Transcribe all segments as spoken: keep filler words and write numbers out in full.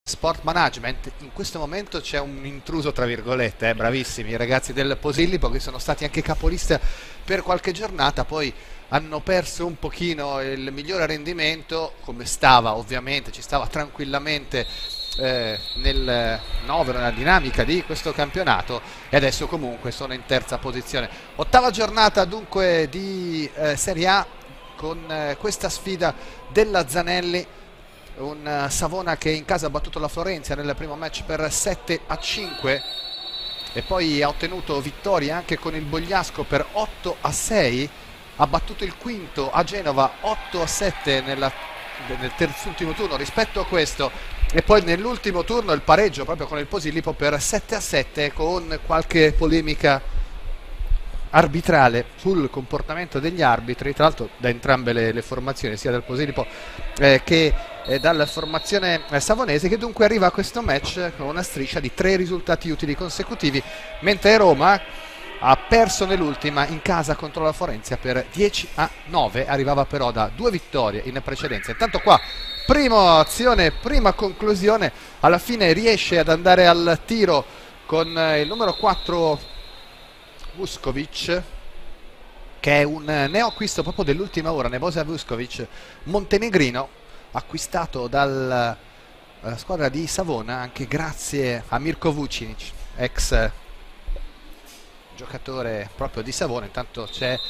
Sport Management. In questo momento c'è un intruso tra virgolette, eh, bravissimi i ragazzi del Posillipo che sono stati anche capolista per qualche giornata, poi hanno perso un pochino il migliore rendimento, come stava ovviamente, ci stava tranquillamente eh, nel novero, nella dinamica di questo campionato, e adesso comunque sono in terza posizione. Ottava giornata dunque di eh, Serie A con eh, questa sfida della Zanelli. Un Savona che in casa ha battuto la Florenza nel primo match per sette a cinque e poi ha ottenuto vittorie anche con il Bogliasco per otto a sei, ha battuto il Quinto a Genova otto a sette nella, nel terzultimo turno rispetto a questo, e poi nell'ultimo turno il pareggio proprio con il Posillipo per sette a sette, con qualche polemica arbitrale sul comportamento degli arbitri, tra l'altro da entrambe le, le formazioni, sia del Posillipo eh, che eh, dalla formazione eh, savonese, che dunque arriva a questo match con una striscia di tre risultati utili consecutivi, mentre Roma ha perso nell'ultima in casa contro la Forenza per dieci a nove, arrivava però da due vittorie in precedenza. Intanto qua prima azione, prima conclusione, alla fine riesce ad andare al tiro con eh, il numero quattro Vuskovic, che è un neoacquisto proprio dell'ultima ora, Nebojša Vuskovic, montenegrino, acquistato dalla squadra di Savona anche grazie a Mirko Vucinic, ex giocatore proprio di Savona. Intanto c'è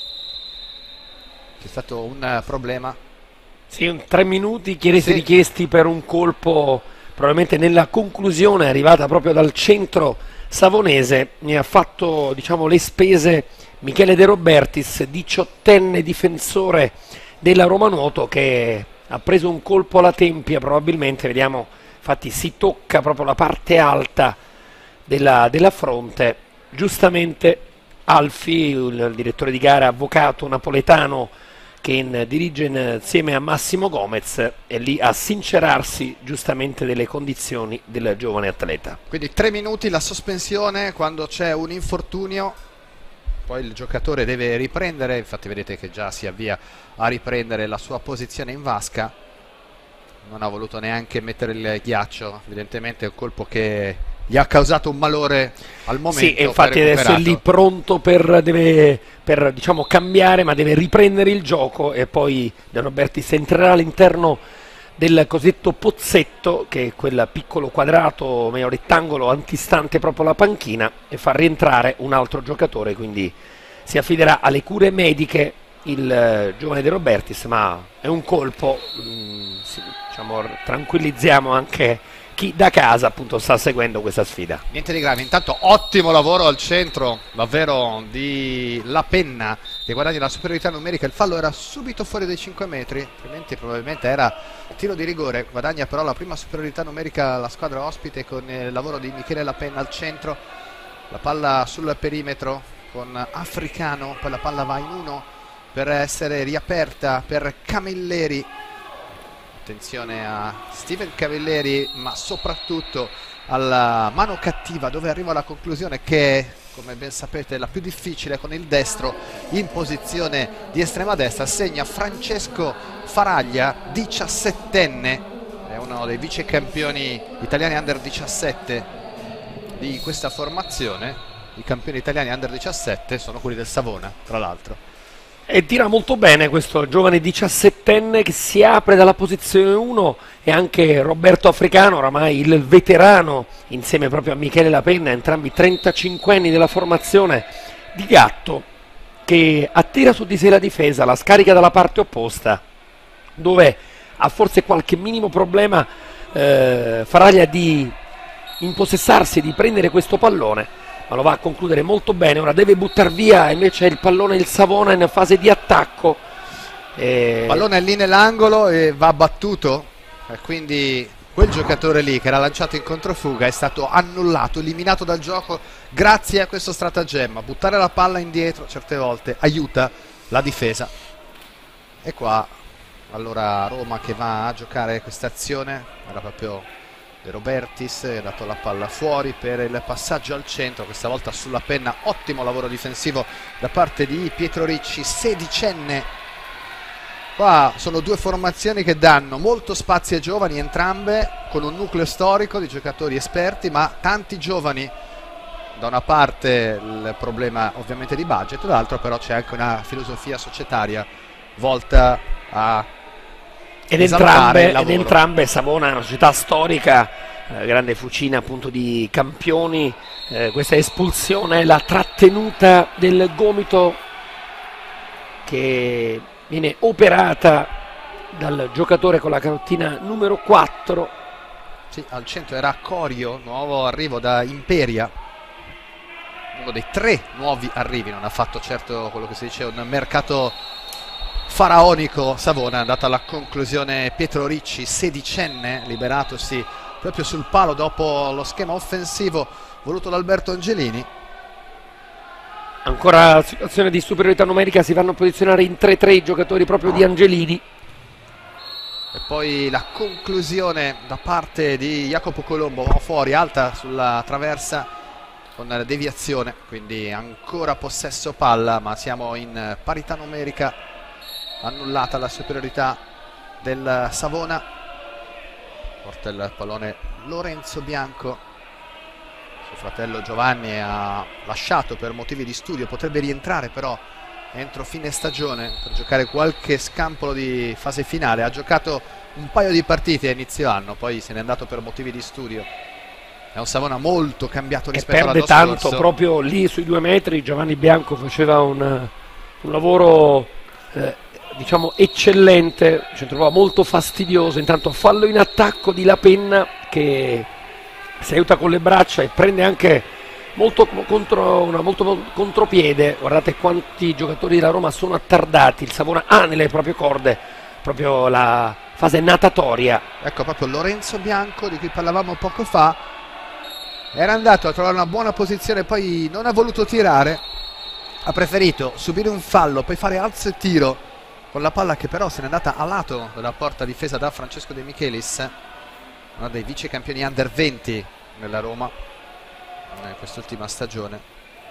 c'è stato un problema. Sì, un tre minuti chiaresi sì. richiesti per un colpo, probabilmente nella conclusione arrivata proprio dal centro savonese. Mi ha fatto, diciamo, le spese Michele De Robertis, diciottenne difensore della Roma Nuoto, che ha preso un colpo alla tempia probabilmente, vediamo, infatti si tocca proprio la parte alta della, della fronte. Giustamente Alfi, il, il direttore di gara, avvocato napoletano che in, dirige insieme a Massimo Gomez, è lì a sincerarsi giustamente delle condizioni del giovane atleta. Quindi tre minuti la sospensione quando c'è un infortunio, poi il giocatore deve riprendere, infatti vedete che già si avvia a riprendere la sua posizione in vasca, non ha voluto neanche mettere il ghiaccio, evidentemente è un colpo che gli ha causato un malore al momento. Sì, e infatti adesso è lì pronto per, deve, per diciamo, cambiare, ma deve riprendere il gioco, e poi De Robertis entrerà all'interno del cosiddetto pozzetto, che è quel piccolo quadrato, meglio rettangolo antistante proprio la panchina, e fa rientrare un altro giocatore, quindi si affiderà alle cure mediche il eh, giovane De Robertis, ma è un colpo, mh, sì, diciamo, tranquillizziamo anche chi da casa appunto sta seguendo questa sfida. Niente di grave. Intanto ottimo lavoro al centro davvero di La Penna, che guadagna la superiorità numerica. Il fallo era subito fuori dai cinque metri, altrimenti probabilmente era tiro di rigore. Guadagna però la prima superiorità numerica la squadra ospite con il lavoro di Michele La Penna al centro, la palla sul perimetro con Africano, poi la palla va in uno per essere riaperta per Camilleri. Attenzione a Steven Camilleri, ma soprattutto alla mano cattiva, dove arriva alla conclusione, che come ben sapete è la più difficile, con il destro in posizione di estrema destra. Segna Francesco Faraglia, diciassettenne, è uno dei vice campioni italiani under diciassette di questa formazione. I campioni italiani under diciassette sono quelli del Savona, tra l'altro. E tira molto bene questo giovane diciassettenne che si apre dalla posizione uno, e anche Roberto Africano, oramai il veterano, insieme proprio a Michele La Penna, entrambi trentacinquenni della formazione di Gatto, che attira su di sé la difesa, la scarica dalla parte opposta, dove ha forse qualche minimo problema eh, Faraglia di impossessarsi, di prendere questo pallone, ma lo va a concludere molto bene. Ora deve buttare via invece il pallone il Savona in fase di attacco. Il pallone è lì nell'angolo e va battuto, e quindi quel giocatore lì che era lanciato in controfuga è stato annullato, eliminato dal gioco grazie a questo stratagemma. Buttare la palla indietro certe volte aiuta la difesa. E qua allora Roma che va a giocare questa azione, era proprio De Robertis, ha dato la palla fuori per il passaggio al centro, questa volta sulla Penna. Ottimo lavoro difensivo da parte di Pietro Ricci, sedicenne. Qua sono due formazioni che danno molto spazio ai giovani entrambe, con un nucleo storico di giocatori esperti, ma tanti giovani. Da una parte il problema ovviamente di budget, dall'altro però c'è anche una filosofia societaria volta a ed entrambe, ed entrambe Savona è una società storica, eh, grande fucina appunto di campioni, eh, questa espulsione, la trattenuta del gomito che viene operata dal giocatore con la canottina numero quattro. Sì, al centro era Corio, nuovo arrivo da Imperia, uno dei tre nuovi arrivi, non ha fatto certo quello che si dice un mercato faraonico Savona, è andata alla conclusione Pietro Ricci, sedicenne, liberatosi proprio sul palo dopo lo schema offensivo voluto da Alberto Angelini. Ancora situazione di superiorità numerica, si vanno a posizionare in tre tre i giocatori proprio di Angelini. E poi la conclusione da parte di Jacopo Colombo, fuori, alta sulla traversa con la deviazione, quindi ancora possesso palla, ma siamo in parità numerica, annullata la superiorità del Savona. Porta il pallone Lorenzo Bianco, suo fratello Giovanni ha lasciato per motivi di studio, potrebbe rientrare però entro fine stagione per giocare qualche scampolo di fase finale. Ha giocato un paio di partite a inizio anno, poi se n'è andato per motivi di studio. È un Savona molto cambiato rispetto all'anno scorso. Perde tanto proprio lì sui due metri. Giovanni Bianco faceva un, un lavoro eh, diciamo eccellente, ci trovava molto fastidioso. Intanto fallo in attacco di La Penna che si aiuta con le braccia e prende anche molto contro, una, molto contropiede. Guardate quanti giocatori della Roma sono attardati. Il Savona ha nelle proprie corde proprio la fase natatoria. Ecco proprio Lorenzo Bianco di cui parlavamo poco fa, era andato a trovare una buona posizione, poi non ha voluto tirare, ha preferito subire un fallo, poi fare alzo e tiro con la palla che però se n'è andata a lato della porta difesa da Francesco De Michelis, uno dei vice campioni under venti nella Roma in quest'ultima stagione.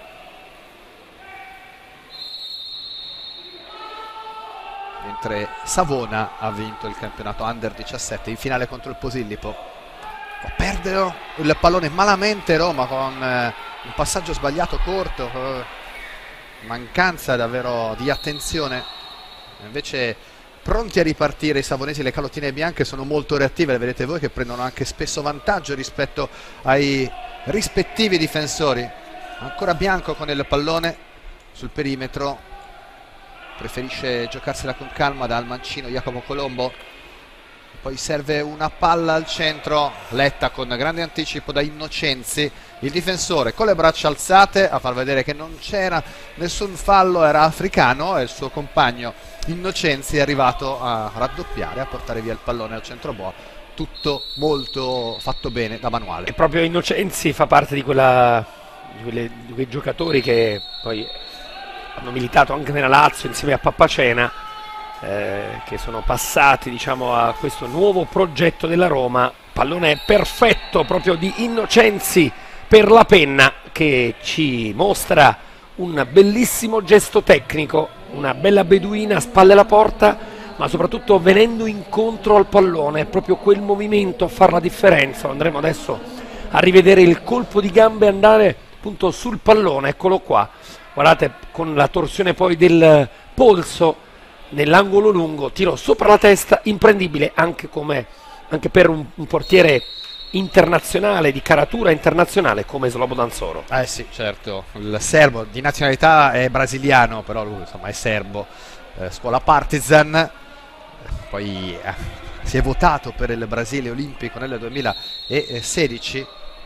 Mentre Savona ha vinto il campionato under diciassette in finale contro il Posillipo. Perde il pallone malamente Roma con eh, un passaggio sbagliato corto, eh, mancanza davvero di attenzione. Invece pronti a ripartire i savonesi, le calottine bianche sono molto reattive, le vedete voi che prendono anche spesso vantaggio rispetto ai rispettivi difensori. Ancora Bianco con il pallone sul perimetro, preferisce giocarsela con calma dal mancino Jacopo Colombo. Poi serve una palla al centro, letta con grande anticipo da Innocenzi, il difensore con le braccia alzate a far vedere che non c'era nessun fallo, era africano, e il suo compagno Innocenzi è arrivato a raddoppiare, a portare via il pallone al centro boa. Tutto molto fatto bene da manuale. E proprio Innocenzi fa parte di, quella, di, quelle, di quei giocatori che poi hanno militato anche nella Lazio insieme a Pappacena, Eh, che sono passati diciamo a questo nuovo progetto della Roma. Pallone perfetto proprio di Innocenzi per La Penna, che ci mostra un bellissimo gesto tecnico, una bella beduina a spalle alla porta, ma soprattutto venendo incontro al pallone. È proprio quel movimento a fare la differenza. Andremo adesso a rivedere il colpo di gambe andare appunto sul pallone, eccolo qua, guardate, con la torsione poi del polso nell'angolo lungo, tiro sopra la testa, imprendibile anche, come, anche per un, un portiere internazionale, di caratura internazionale come Slobodan Soro. Eh sì, certo, il serbo di nazionalità è brasiliano, però lui insomma è serbo, eh, scuola Partizan, poi eh, si è votato per il Brasile olimpico nel duemilasedici.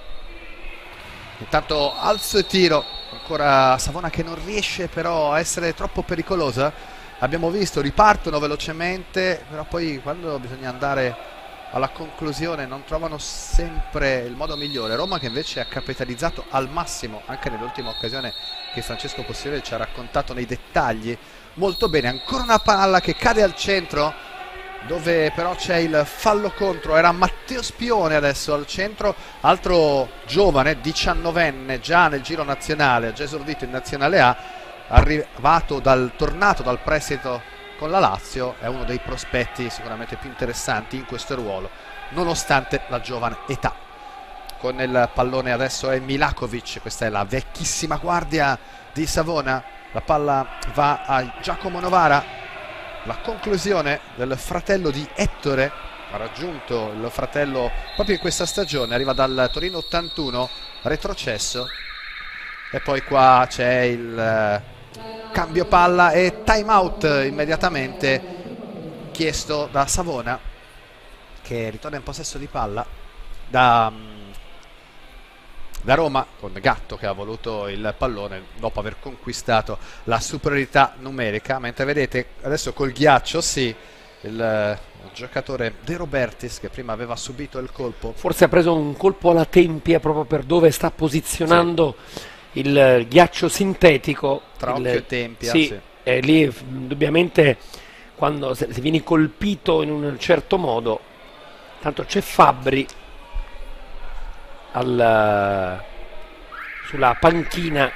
Intanto alzo e tiro, ancora Savona che non riesce però a essere troppo pericolosa. Abbiamo visto, ripartono velocemente, però poi quando bisogna andare alla conclusione non trovano sempre il modo migliore. Roma che invece ha capitalizzato al massimo anche nell'ultima occasione che Francesco Possibile ci ha raccontato nei dettagli molto bene. Ancora una palla che cade al centro, dove però c'è il fallo contro. Era Matteo Spione adesso al centro, altro giovane, diciannovenne, già nel giro nazionale, già esordito in Nazionale A, arrivato dal tornato dal prestito con la Lazio, è uno dei prospetti sicuramente più interessanti in questo ruolo. nonostante la giovane età. Con il pallone adesso è Milakovic, questa è la vecchissima guardia di Savona, la palla va a Giacomo Novara, la conclusione del fratello di Ettore, ha raggiunto il fratello proprio in questa stagione, arriva dal Torino ottantuno, retrocesso, e poi qua c'è il cambio palla e time out immediatamente chiesto da Savona, che ritorna in possesso di palla da, da Roma, con Gatto che ha voluto il pallone dopo aver conquistato la superiorità numerica, mentre vedete adesso col ghiaccio sì, il giocatore De Robertis, che prima aveva subito il colpo, forse ha preso un colpo alla tempia proprio per dove sta posizionando sì. il ghiaccio sintetico tra il, occhio e tempia, sì, sì. E lì indubbiamente quando se, se vieni colpito in un certo modo, tanto c'è Fabbri al, sulla panchina,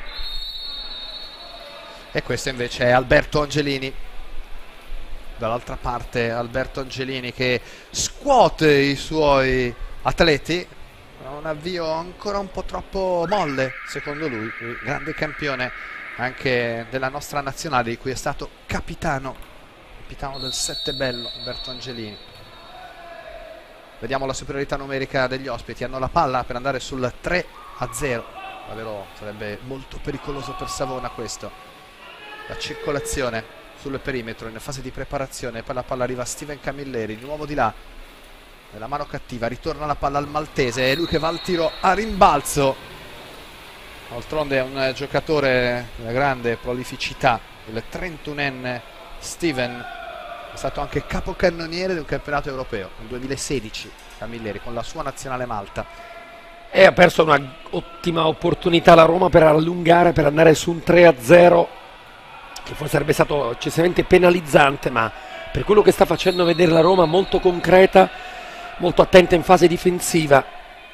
e questo invece è Alberto Angelini. Dall'altra parte Alberto Angelini che scuote i suoi atleti, un avvio ancora un po' troppo molle secondo lui, il grande campione anche della nostra nazionale, di cui è stato capitano, capitano del Sette Bello, Alberto Angelini. Vediamo la superiorità numerica degli ospiti, hanno la palla per andare sul tre a zero, davvero sarebbe molto pericoloso per Savona questo. La circolazione sul perimetro in fase di preparazione, poi la palla arriva a Steven Camilleri, di nuovo di là, nella mano cattiva, ritorna la palla al maltese, è lui che va al tiro a rimbalzo. D'altronde è un giocatore di una grande prolificità, il trentunenne Steven, è stato anche capocannoniere di un campionato europeo nel duemilasedici, Camilleri, con la sua nazionale Malta. E ha perso un'ottima opportunità la Roma per allungare, per andare su un tre a zero, che forse sarebbe stato eccessivamente penalizzante, ma per quello che sta facendo vedere la Roma, molto concreta, molto attenta in fase difensiva,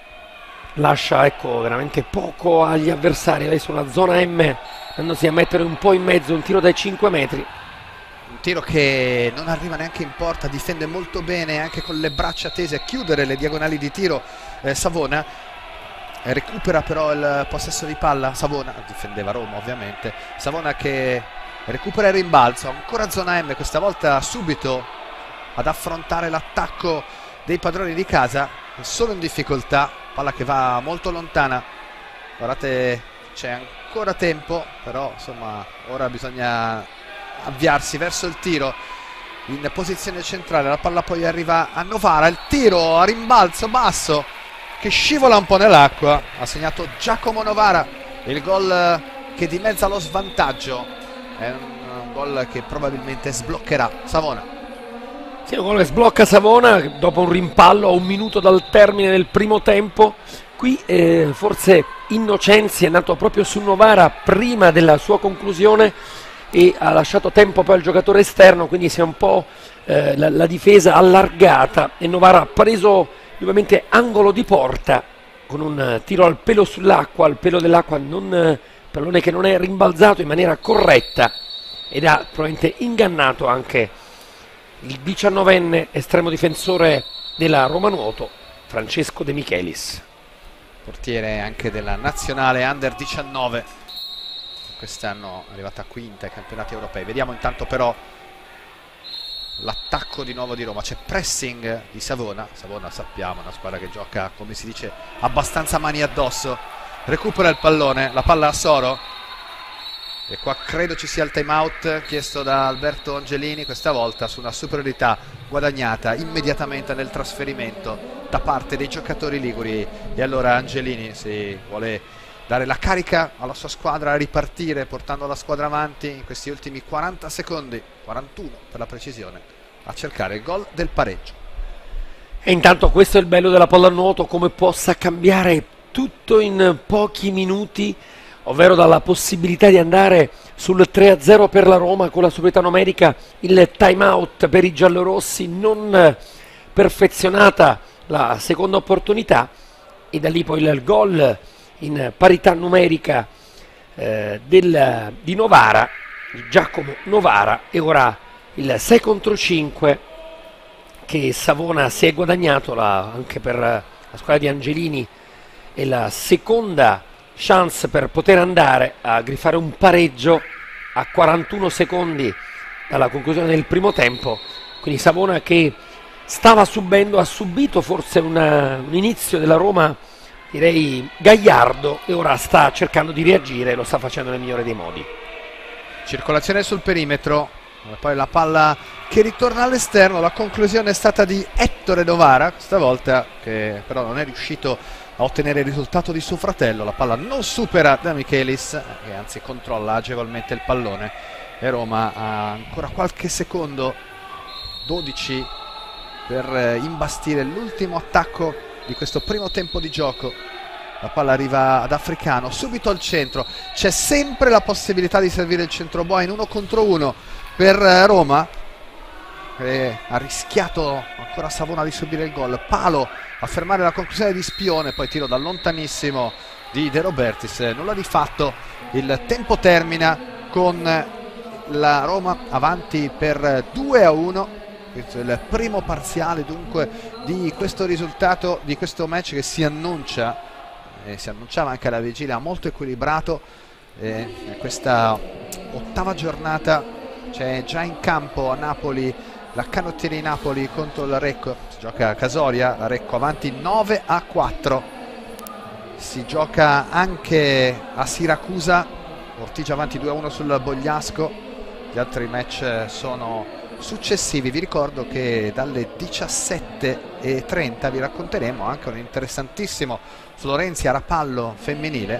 lascia ecco veramente poco agli avversari. Lei sulla zona M, andandosi a mettere un po' in mezzo, un tiro dai cinque metri, un tiro che non arriva neanche in porta, difende molto bene anche con le braccia tese a chiudere le diagonali di tiro eh, Savona, eh, recupera però il possesso di palla Savona, difendeva Roma ovviamente, Savona che recupera il rimbalzo, ancora zona M, questa volta subito ad affrontare l'attacco dei padroni di casa, solo in difficoltà, palla che va molto lontana, guardate c'è ancora tempo, però insomma ora bisogna avviarsi verso il tiro in posizione centrale, la palla poi arriva a Novara, il tiro a rimbalzo basso che scivola un po' nell'acqua, ha segnato Giacomo Novara, il gol che dimezza lo svantaggio. È un, un gol che probabilmente sbloccherà Savona. Sì, un gol che sblocca Savona dopo un rimpallo a un minuto dal termine del primo tempo. Qui eh, forse Innocenzi è nato proprio su Novara prima della sua conclusione e ha lasciato tempo poi al giocatore esterno, quindi si è un po' eh, la, la difesa allargata e Novara ha preso ovviamente angolo di porta con un tiro al pelo sull'acqua, al pelo dell'acqua, non pallone che non è rimbalzato in maniera corretta, ed ha probabilmente ingannato anche il diciannovenne estremo difensore della Roma Nuoto, Francesco De Michelis, portiere anche della nazionale under diciannove, quest'anno è arrivata quinta ai campionati europei. Vediamo intanto però l'attacco di nuovo di Roma, c'è pressing di Savona. Savona sappiamo è una squadra che gioca, come si dice, abbastanza mani addosso, recupera il pallone, la palla a Soro e qua credo ci sia il time out chiesto da Alberto Angelini, questa volta su una superiorità guadagnata immediatamente nel trasferimento da parte dei giocatori liguri, e allora Angelini si vuole dare la carica alla sua squadra, ripartire portando la squadra avanti in questi ultimi quaranta secondi, quarantuno per la precisione, a cercare il gol del pareggio. E intanto questo è il bello della pallanuoto, come possa cambiare tutto in pochi minuti, ovvero dalla possibilità di andare sul tre a zero per la Roma con la superiorità numerica, il time out per i giallorossi, non perfezionata la seconda opportunità, e da lì poi il gol in parità numerica eh, del, di Novara, di Giacomo Novara, e ora il sei contro cinque che Savona si è guadagnato la, anche per la squadra di Angelini, è la seconda chance per poter andare a grifare un pareggio a quarantuno secondi dalla conclusione del primo tempo. Quindi Savona, che stava subendo, ha subito forse una, un inizio della Roma, direi gagliardo, e ora sta cercando di reagire e lo sta facendo nel migliore dei modi. Circolazione sul perimetro, poi la palla che ritorna all'esterno. La conclusione è stata di Ettore Novara stavolta, che però non è riuscito a ottenere il risultato di suo fratello. La palla non supera Da Michelis, che anzi controlla agevolmente il pallone, e Roma ha ancora qualche secondo, dodici, per imbastire l'ultimo attacco di questo primo tempo di gioco. La palla arriva ad Africano, subito al centro, c'è sempre la possibilità di servire il centro boa in uno contro uno per Roma, che ha rischiato ancora Savona di subire il gol. Palo a fermare la conclusione di Spione, poi tiro da lontanissimo di De Robertis, nulla di fatto. Il tempo termina con la Roma avanti per due a uno. Questo è il primo parziale dunque di questo risultato, di questo match che si annuncia, eh, si annunciava anche alla vigilia, molto equilibrato. Eh, in questa ottava giornata c'è già in campo a Napoli la Canottieri Napoli contro la Recco, si gioca a Casoria, la Recco avanti nove a quattro. Si gioca anche a Siracusa, Ortigia avanti due a uno sul Bogliasco. Gli altri match sono successivi. Vi ricordo che dalle diciassette e trenta vi racconteremo anche un interessantissimo Florenzia Rapallo femminile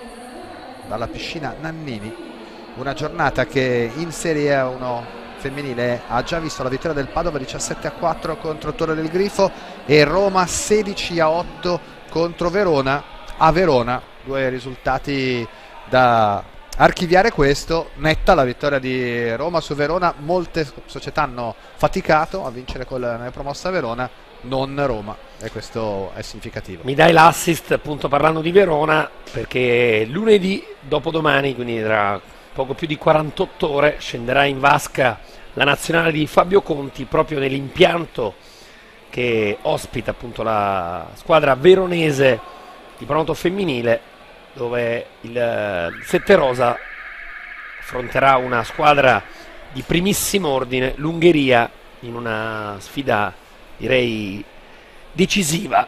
dalla piscina Nannini, una giornata che in Serie A uno femminile ha già visto la vittoria del Padova diciassette a quattro contro Torre del Grifo e Roma sedici a otto contro Verona a Verona. Due risultati da archiviare. Questo, netta la vittoria di Roma su Verona. Molte società hanno faticato a vincere con la promossa Verona, non Roma, e questo è significativo. Mi dai l'assist appunto parlando di Verona, perché lunedì dopodomani, quindi tra poco più di quarantotto ore, scenderà in vasca la nazionale di Fabio Conti proprio nell'impianto che ospita appunto la squadra veronese di Pronoto femminile, dove il Sette Rosa affronterà una squadra di primissimo ordine, l'Ungheria, in una sfida direi decisiva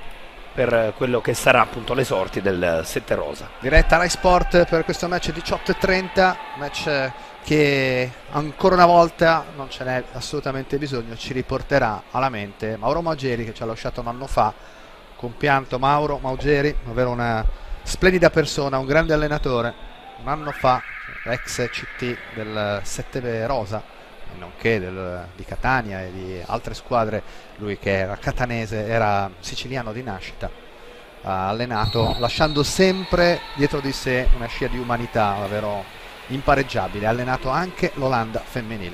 per quello che sarà appunto le sorti del Sette Rosa. Diretta Rai Sport per questo match diciotto e trenta, match che ancora una volta, non ce n'è assolutamente bisogno, ci riporterà alla mente Mauro Maugeri, che ci ha lasciato un anno fa. Compianto Mauro Maugeri, ovvero una splendida persona, un grande allenatore. Un anno fa, ex C T del Sette Rosa, nonché del, di Catania e di altre squadre, lui che era catanese, era siciliano di nascita, ha allenato lasciando sempre dietro di sé una scia di umanità davvero impareggiabile. Ha allenato anche l'Olanda femminile.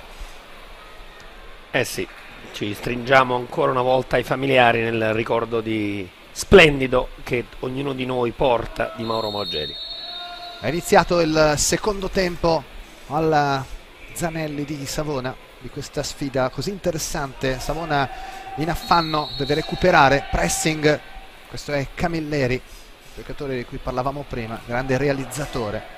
Eh sì, ci stringiamo ancora una volta ai familiari nel ricordo di splendido che ognuno di noi porta di Mauro Maugeri. È iniziato il secondo tempo alla Zanelli di Savona, di questa sfida così interessante. Savona in affanno, deve recuperare, pressing. Questo è Camilleri, giocatore di cui parlavamo prima, grande realizzatore.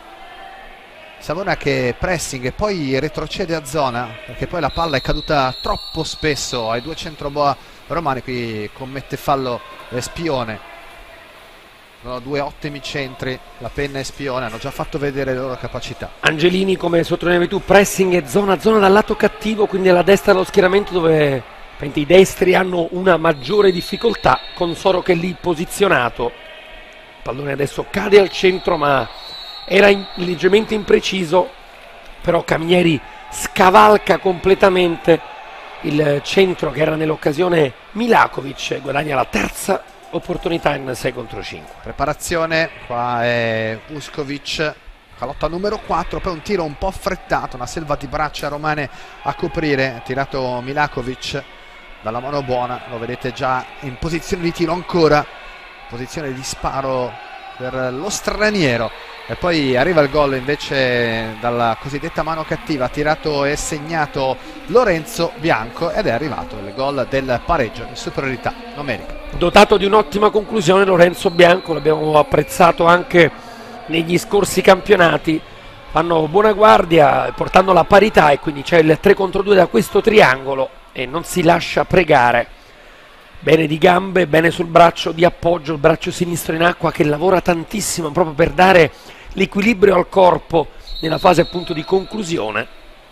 Savona che pressing e poi retrocede a zona, perché poi la palla è caduta troppo spesso ai due centroboa romani. Qui commette fallo eh, Spione. Sono due ottimi centri, la Penna e Spione, hanno già fatto vedere le loro capacità. Angelini, come sottolineavi tu, pressing e zona, zona dal lato cattivo, quindi alla destra dello schieramento, dove i destri hanno una maggiore difficoltà, con Soro che è lì posizionato. Il pallone adesso cade al centro, ma era in, leggermente impreciso, però Camilleri scavalca completamente il centro che era nell'occasione Milakovic, guadagna la terza opportunità in sei contro cinque. Preparazione, qua è Uskovic, calotta numero quattro, poi un tiro un po' affrettato, una selva di braccia romane a coprire, ha tirato Milakovic dalla mano buona, lo vedete già in posizione di tiro ancora, posizione di sparo per lo straniero. E poi arriva il gol invece dalla cosiddetta mano cattiva, tirato e segnato Lorenzo Bianco, ed è arrivato il gol del pareggio in superiorità numerica. Dotato di un'ottima conclusione Lorenzo Bianco, l'abbiamo apprezzato anche negli scorsi campionati, fanno buona guardia portando la parità, e quindi c'è il tre contro due da questo triangolo e non si lascia pregare. Bene di gambe, bene sul braccio di appoggio, il braccio sinistro in acqua, che lavora tantissimo proprio per dare l'equilibrio al corpo nella fase appunto di conclusione,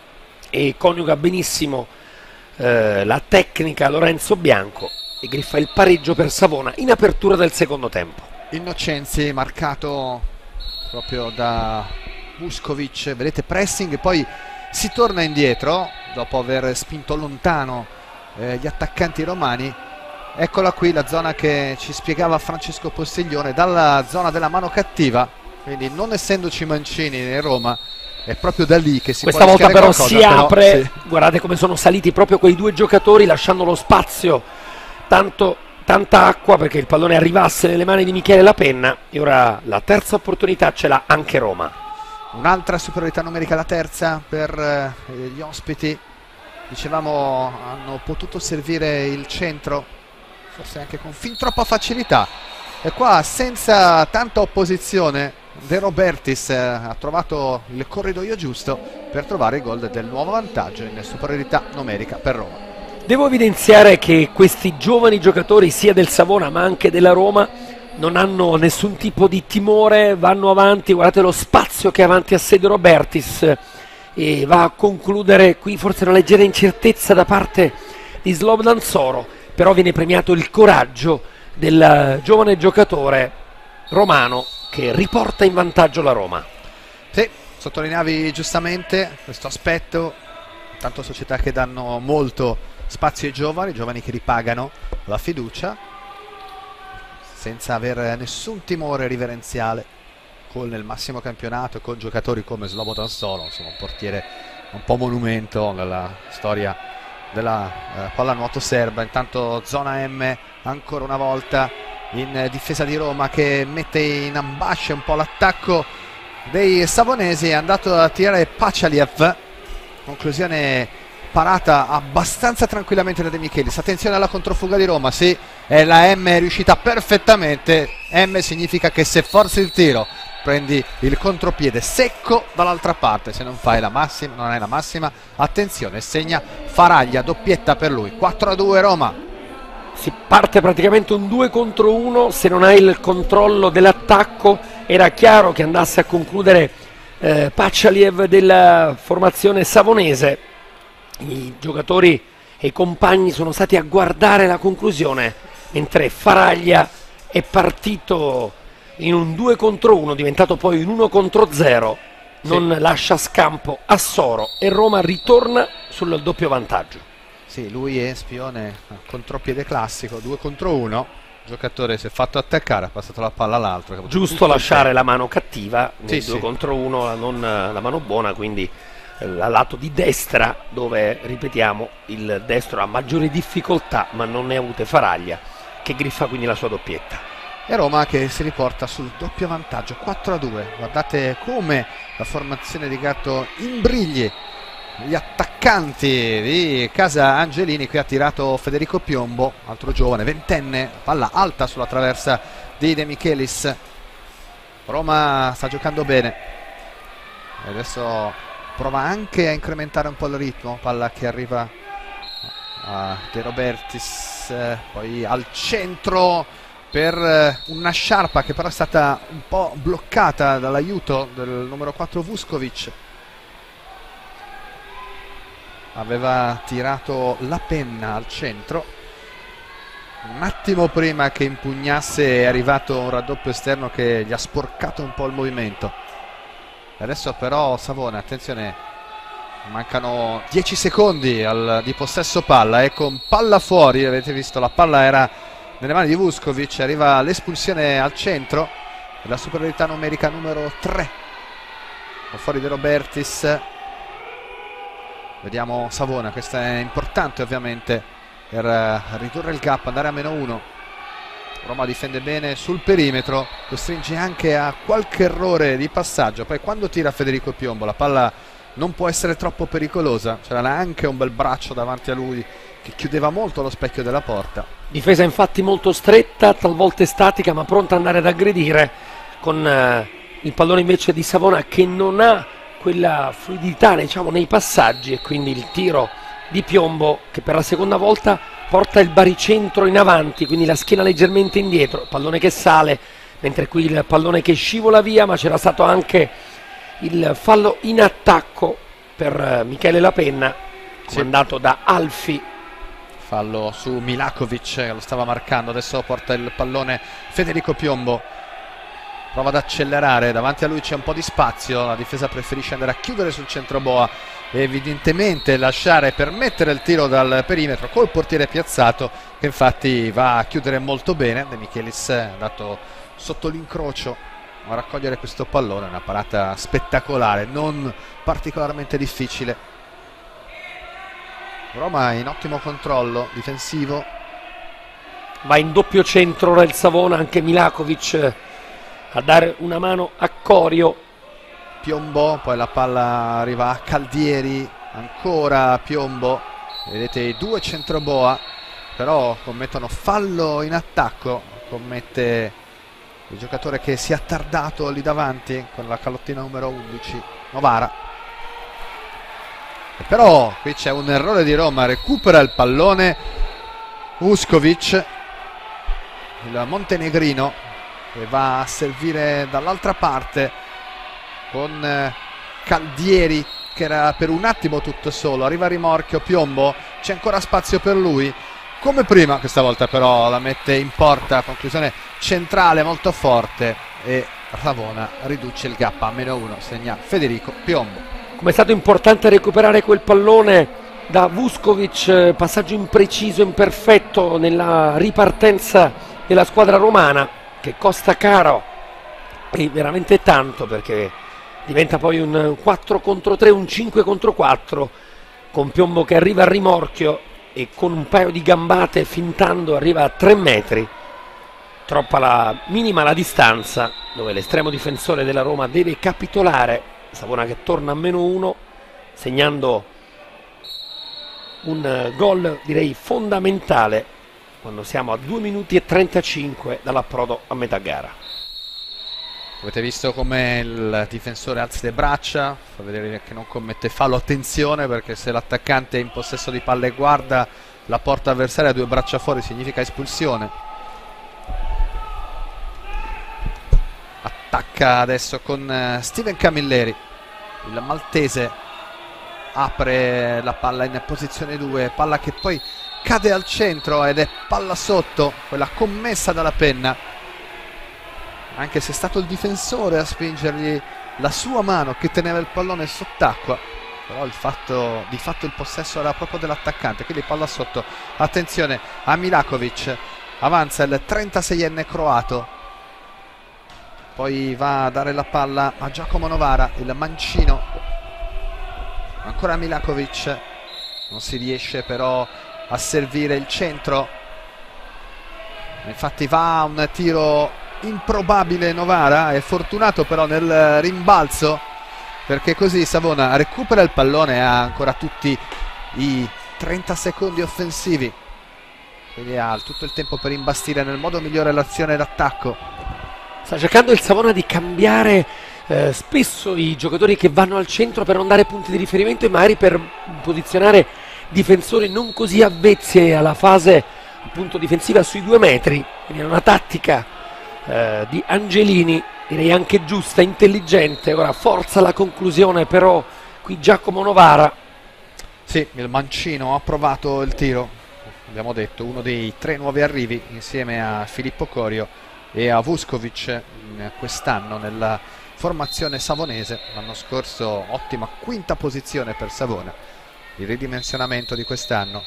e coniuga benissimo eh, la tecnica Lorenzo Bianco e griffa il pareggio per Savona in apertura del secondo tempo. Innocenzi marcato proprio da Vuskovic, vedete, pressing, e poi si torna indietro dopo aver spinto lontano eh, gli attaccanti romani. Eccola qui la zona che ci spiegava Francesco Postiglione, dalla zona della mano cattiva, quindi non essendoci mancini in Roma è proprio da lì che si questa può volta però qualcosa, si però, apre, sì. Guardate come sono saliti proprio quei due giocatori, lasciando lo spazio, tanto, tanta acqua perché il pallone arrivasse nelle mani di Michele Lapenna, e ora la terza opportunità ce l'ha anche Roma. Un'altra superiorità numerica, la terza per eh, gli ospiti. Dicevamo, hanno potuto servire il centro, forse anche con fin troppa facilità, e qua senza tanta opposizione De Robertis eh, ha trovato il corridoio giusto per trovare il gol del nuovo vantaggio in superiorità numerica per Roma. Devo evidenziare che questi giovani giocatori, sia del Savona ma anche della Roma, non hanno nessun tipo di timore, vanno avanti. Guardate lo spazio che ha avanti a sé De Robertis, e va a concludere qui forse una leggera incertezza da parte di Slobodan Soro, però viene premiato il coraggio del giovane giocatore romano che riporta in vantaggio la Roma. Sì, sottolineavi giustamente questo aspetto, tanto società che danno molto spazio ai giovani, giovani che ripagano la fiducia senza avere nessun timore riverenziale, con il massimo campionato e con giocatori come Slobodan Soro, insomma un portiere un po' monumento nella storia della eh, pallanuoto serba. Intanto zona M ancora una volta in difesa di Roma, che mette in ambasce un po' l'attacco dei savonesi. È andato a tirare Pacaliev, conclusione parata abbastanza tranquillamente da De Michelis. Attenzione alla controfuga di Roma, sì, e la M è riuscita perfettamente. M significa che se forzi il tiro prendi il contropiede secco dall'altra parte, se non fai la massima, non hai la massima, attenzione, segna Faraglia, doppietta per lui. Quattro a due Roma. Si parte praticamente un due contro uno, se non hai il controllo dell'attacco. Era chiaro che andasse a concludere eh, Pacaliev della formazione savonese. I giocatori e i compagni sono stati a guardare la conclusione, mentre Faraglia è partito in un due contro uno, diventato poi un uno contro zero, non sì. lascia scampo a Soro, e Roma ritorna sul doppio vantaggio. Sì, lui è Spione, contropiede classico, due contro uno, il giocatore si è fatto attaccare, ha passato la palla all'altro. Giusto lasciare la mano cattiva nel sì, due sì. contro uno, non la mano buona, quindi al lato di destra, dove, ripetiamo, il destro ha maggiori difficoltà, ma non ne ha avute Faraglia, che griffa quindi la sua doppietta. E Roma che si riporta sul doppio vantaggio, quattro a due. Guardate come la formazione di Gatto imbrigli gli attaccanti di Casa Angelini. Qui ha tirato Federico Piombo, altro giovane, ventenne, palla alta sulla traversa di De Michelis. Roma sta giocando bene e adesso prova anche a incrementare un po' il ritmo, palla che arriva a De Robertis, poi al centro per una sciarpa che però è stata un po' bloccata dall'aiuto del numero quattro Vuskovic. Aveva tirato Lapenna al centro, un attimo prima che impugnasse è arrivato un raddoppio esterno che gli ha sporcato un po' il movimento. Adesso però Savona, attenzione, mancano dieci secondi al, di possesso palla, e con palla fuori, avete visto la palla era nelle mani di Vuskovic, arriva l'espulsione al centro, la superiorità numerica numero tre, fuori De Robertis. Vediamo Savona, questo è importante ovviamente per ridurre il gap, andare a meno uno. Roma difende bene sul perimetro, costringe anche a qualche errore di passaggio. Poi quando tira Federico Piombo la palla non può essere troppo pericolosa, c'era anche un bel braccio davanti a lui che chiudeva molto lo specchio della porta. Difesa infatti molto stretta, talvolta statica, ma pronta ad andare ad aggredire, con eh, il pallone invece di Savona che non ha quella fluidità, diciamo, nei passaggi, e quindi il tiro di Piombo che per la seconda volta porta il baricentro in avanti, quindi la schiena leggermente indietro, il pallone che sale, mentre qui il pallone che scivola via, ma c'era stato anche il fallo in attacco per Michele Lapenna, comandato sì. da Alfi. Fallo su Milakovic che lo stava marcando, adesso porta il pallone Federico Piombo, prova ad accelerare, davanti a lui c'è un po' di spazio, la difesa preferisce andare a chiudere sul centro boa, evidentemente lasciare permettere il tiro dal perimetro col portiere piazzato, che infatti va a chiudere molto bene. De Michelis è andato sotto l'incrocio a raccogliere questo pallone, una parata spettacolare, non particolarmente difficile. Roma in ottimo controllo difensivo, va in doppio centro ora il Savona, anche Milakovic a dare una mano a Corio. Piombo, poi la palla arriva a Caldieri, ancora Piombo, vedete i due centroboa, però commettono fallo in attacco, commette il giocatore che si è attardato lì davanti con la calottina numero undici, Novara. E però qui c'è un errore di Roma, recupera il pallone Vuskovic, il montenegrino, che va a servire dall'altra parte con Caldieri che era per un attimo tutto solo, arriva a rimorchio Piombo, c'è ancora spazio per lui come prima, questa volta però la mette in porta, conclusione centrale molto forte, e Savona riduce il gap a meno uno, segna Federico Piombo. Come è stato importante recuperare quel pallone da Vuskovic, passaggio impreciso, imperfetto nella ripartenza della squadra romana, che costa caro e veramente tanto, perché diventa poi un quattro contro tre, un cinque contro quattro, con Piombo che arriva a rimorchio e con un paio di gambate fintando arriva a tre metri. Troppa la minima la distanza, dove l'estremo difensore della Roma deve capitolare. Savona che torna a meno uno, segnando un gol direi fondamentale quando siamo a due minuti e trentacinque dall'approdo a metà gara. Avete visto come il difensore alza le braccia, fa vedere che non commette fallo, attenzione, perché se l'attaccante è in possesso di palla e guarda la porta avversaria a due braccia fuori significa espulsione. Attacca adesso con Steven Camilleri, il maltese apre la palla in posizione due, palla che poi cade al centro ed è palla sotto, quella commessa dalla Penna, anche se è stato il difensore a spingergli la sua mano che teneva il pallone sott'acqua, però il fatto, di fatto il possesso era proprio dell'attaccante, quindi palla sotto. Attenzione a Milakovic, avanza il trentaseienne croato, poi va a dare la palla a Giacomo Novara, il mancino, ancora Milakovic, non si riesce però a servire il centro, infatti va a un tiro improbabile Novara, è fortunato però nel rimbalzo, perché così Savona recupera il pallone e ha ancora tutti i trenta secondi offensivi, quindi ha tutto il tempo per imbastire nel modo migliore l'azione d'attacco. Sta cercando il Savona di cambiare eh, spesso i giocatori che vanno al centro per non dare punti di riferimento e magari per posizionare difensori non così avvezzi alla fase appunto difensiva sui due metri, quindi è una tattica eh, di Angelini, direi anche giusta, intelligente. Ora forza la conclusione però qui Giacomo Novara. Sì, il mancino ha provato il tiro, abbiamo detto uno dei tre nuovi arrivi insieme a Filippo Corio e a Vuskovic quest'anno nella formazione savonese. L'anno scorso ottima quinta posizione per Savona, il ridimensionamento di quest'anno.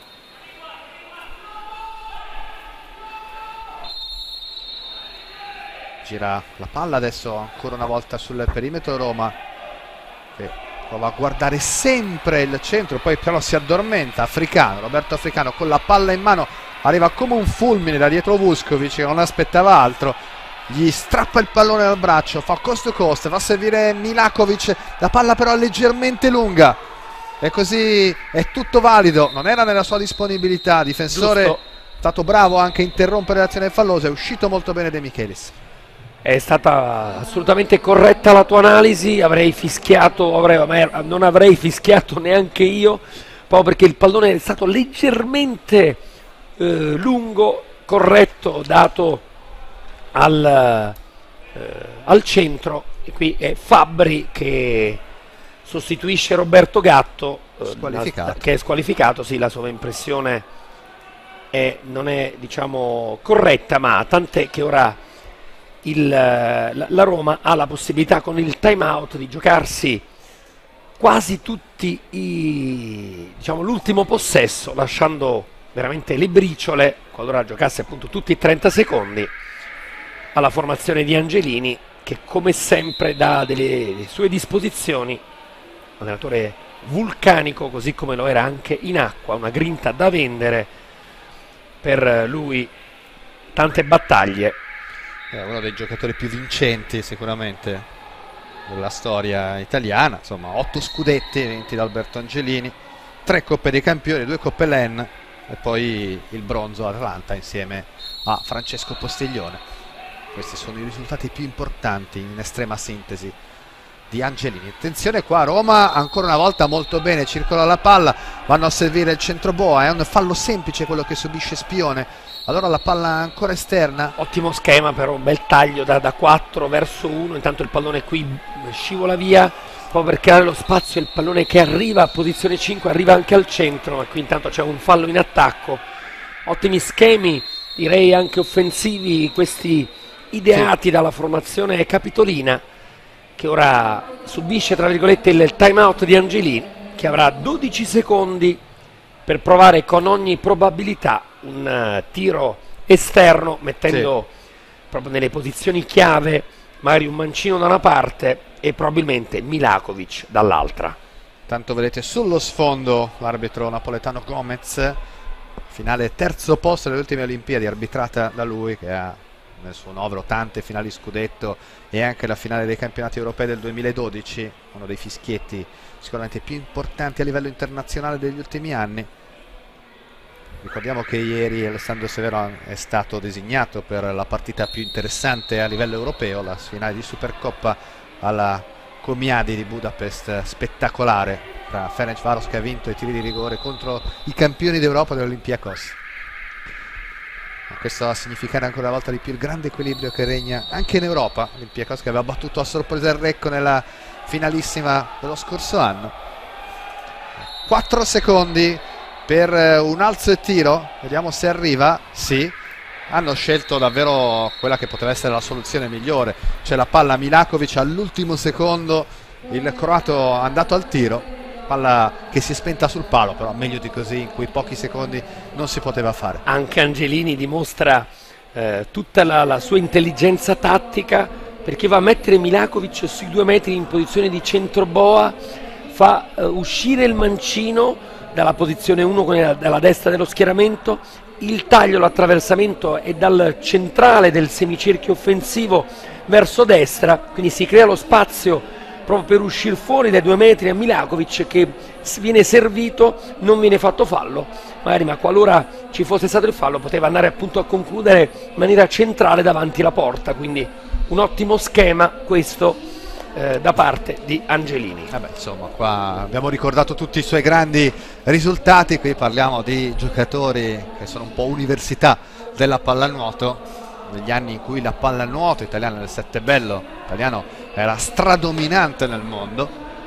Gira la palla adesso ancora una volta sul perimetro Roma, che prova a guardare sempre il centro, poi però si addormenta. Africano, Roberto Africano con la palla in mano arriva come un fulmine da dietro Vuskovic, che non aspettava altro, gli strappa il pallone dal braccio, fa cost to cost, va a servire Milakovic, la palla però è leggermente lunga e così è tutto valido, non era nella sua disponibilità, difensore Giusto. è stato bravo anche a interrompere l'azione fallosa, è uscito molto bene De Michelis. È stata assolutamente corretta la tua analisi, avrei fischiato, avrei, ma non avrei fischiato neanche io, proprio perché il pallone è stato leggermente eh, lungo, corretto, dato al, eh, al centro, e qui è Fabbri che sostituisce Roberto Gatto, eh, Squalificato. la- che è squalificato, sì, la sua impressione è- non è, diciamo, corretta, ma tant'è che ora il, la, la Roma ha la possibilità con il time out di giocarsi quasi tutti i, diciamo, l'ultimo possesso, lasciando veramente le briciole, qualora giocasse appunto tutti i trenta secondi, alla formazione di Angelini, che come sempre dà delle sue disposizioni, un allenatore vulcanico così come lo era anche in acqua, una grinta da vendere per lui, tante battaglie. È uno dei giocatori più vincenti sicuramente della storia italiana, insomma otto scudetti vinti da Alberto Angelini, tre Coppe dei Campioni, due Coppe Len e poi il bronzo Atlanta insieme a Francesco Postiglione. Questi sono i risultati più importanti in estrema sintesi di Angelini. Attenzione qua, Roma ancora una volta molto bene, circola la palla, vanno a servire il centro boa, è un fallo semplice quello che subisce Spione. Allora la palla ancora esterna. Ottimo schema, però un bel taglio da, da quattro verso uno, intanto il pallone qui scivola via, proprio per creare lo spazio, il pallone che arriva a posizione cinque arriva anche al centro, e qui intanto c'è un fallo in attacco. Ottimi schemi, direi anche offensivi, questi ideati sì. dalla formazione capitolina, che ora subisce tra virgolette il time out di Angelini, che avrà dodici secondi per provare con ogni probabilità un uh, tiro esterno, mettendo sì. proprio nelle posizioni chiave magari un mancino da una parte e probabilmente Milakovic dall'altra. Tanto vedete sullo sfondo l'arbitro napoletano Gomez, finale terzo posto delle ultime Olimpiadi, arbitrata da lui, che ha nel suo novero tante finali scudetto e anche la finale dei campionati europei del duemiladodici, uno dei fischietti sicuramente più importanti a livello internazionale degli ultimi anni. Ricordiamo che ieri Alessandro Severo è stato designato per la partita più interessante a livello europeo, la finale di Supercoppa alla Comiadi di Budapest, spettacolare, tra Ferencváros che ha vinto i tiri di rigore contro i campioni d'Europa dell'Olympiakos. Questo va a significare ancora una volta di più il grande equilibrio che regna anche in Europa. Olympiakos che aveva battuto a sorpresa il Recco nella finalissima dello scorso anno. quattro secondi per un alzo e tiro, vediamo se arriva. Sì, hanno scelto davvero quella che poteva essere la soluzione migliore, c'è la palla Milakovic all'ultimo secondo, il croato è andato al tiro, palla che si è spenta sul palo, però meglio di così, in quei pochi secondi non si poteva fare. Anche Angelini dimostra eh, tutta la, la sua intelligenza tattica, perché va a mettere Milakovic sui due metri in posizione di centroboa, fa eh, uscire il mancino dalla posizione uno dalla destra dello schieramento, il taglio, l'attraversamento è dal centrale del semicerchio offensivo verso destra, quindi si crea lo spazio proprio per uscire fuori dai due metri a Milakovic, che viene servito, non viene fatto fallo magari, ma qualora ci fosse stato il fallo poteva andare appunto a concludere in maniera centrale davanti alla porta, quindi un ottimo schema questo eh, da parte di Angelini. Vabbè, insomma, qua abbiamo ricordato tutti i suoi grandi risultati, qui parliamo di giocatori che sono un po' università della pallanuoto, negli anni in cui la pallanuoto italiana del Settebello italiano era stradominante nel mondo.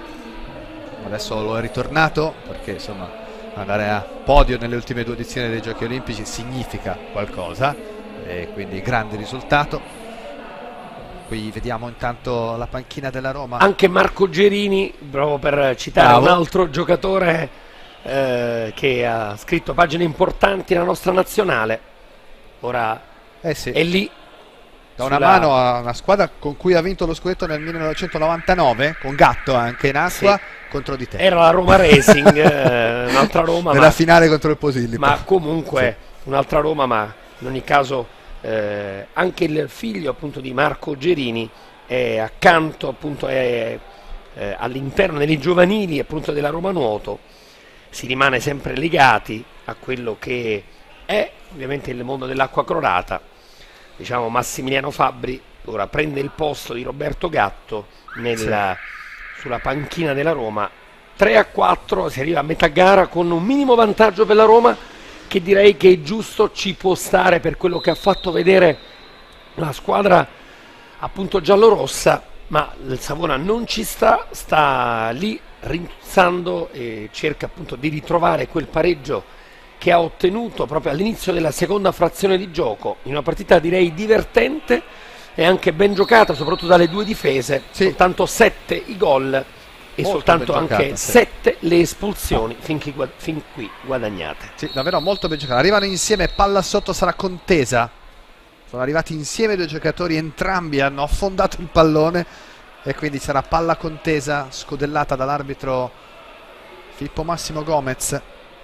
Adesso lo è ritornato perché insomma andare a podio nelle ultime due edizioni dei Giochi Olimpici significa qualcosa, e quindi grande risultato. Qui vediamo intanto la panchina della Roma, anche Marco Gerini, proprio per citare Bravo. un altro giocatore eh, che ha scritto pagine importanti nella nostra nazionale, ora eh sì. è lì da una mano a una squadra con cui ha vinto lo scudetto nel millenovecentonovantanove, con Gatto anche in acqua, sì. contro di te. Era la Roma Racing, eh, un'altra Roma. Nella ma, finale contro il Posillipo. Ma comunque un'altra Roma, ma in ogni caso eh, anche il figlio appunto di Marco Gerini è accanto appunto è, eh, all'interno delle giovanili appunto della Roma Nuoto. Si rimane sempre legati a quello che è ovviamente il mondo dell'acqua clorata. Diciamo Massimiliano Fabbri ora prende il posto di Roberto Gatto nella, sì. sulla panchina della Roma. Tre a quattro, si arriva a metà gara con un minimo vantaggio per la Roma, che direi che è giusto, ci può stare per quello che ha fatto vedere la squadra appunto giallorossa, ma il Savona non ci sta, sta lì rinzando e cerca appunto di ritrovare quel pareggio che ha ottenuto proprio all'inizio della seconda frazione di gioco, in una partita direi divertente e anche ben giocata, soprattutto dalle due difese, sì. Soltanto sette i gol e molto soltanto giocata, anche sì. sette le espulsioni fin qui, fin qui guadagnate. Sì, davvero molto ben giocata. Arrivano insieme, palla sotto, sarà contesa. Sono arrivati insieme due giocatori, entrambi hanno affondato il pallone e quindi sarà palla contesa, scodellata dall'arbitro Filippo Massimo Gomez.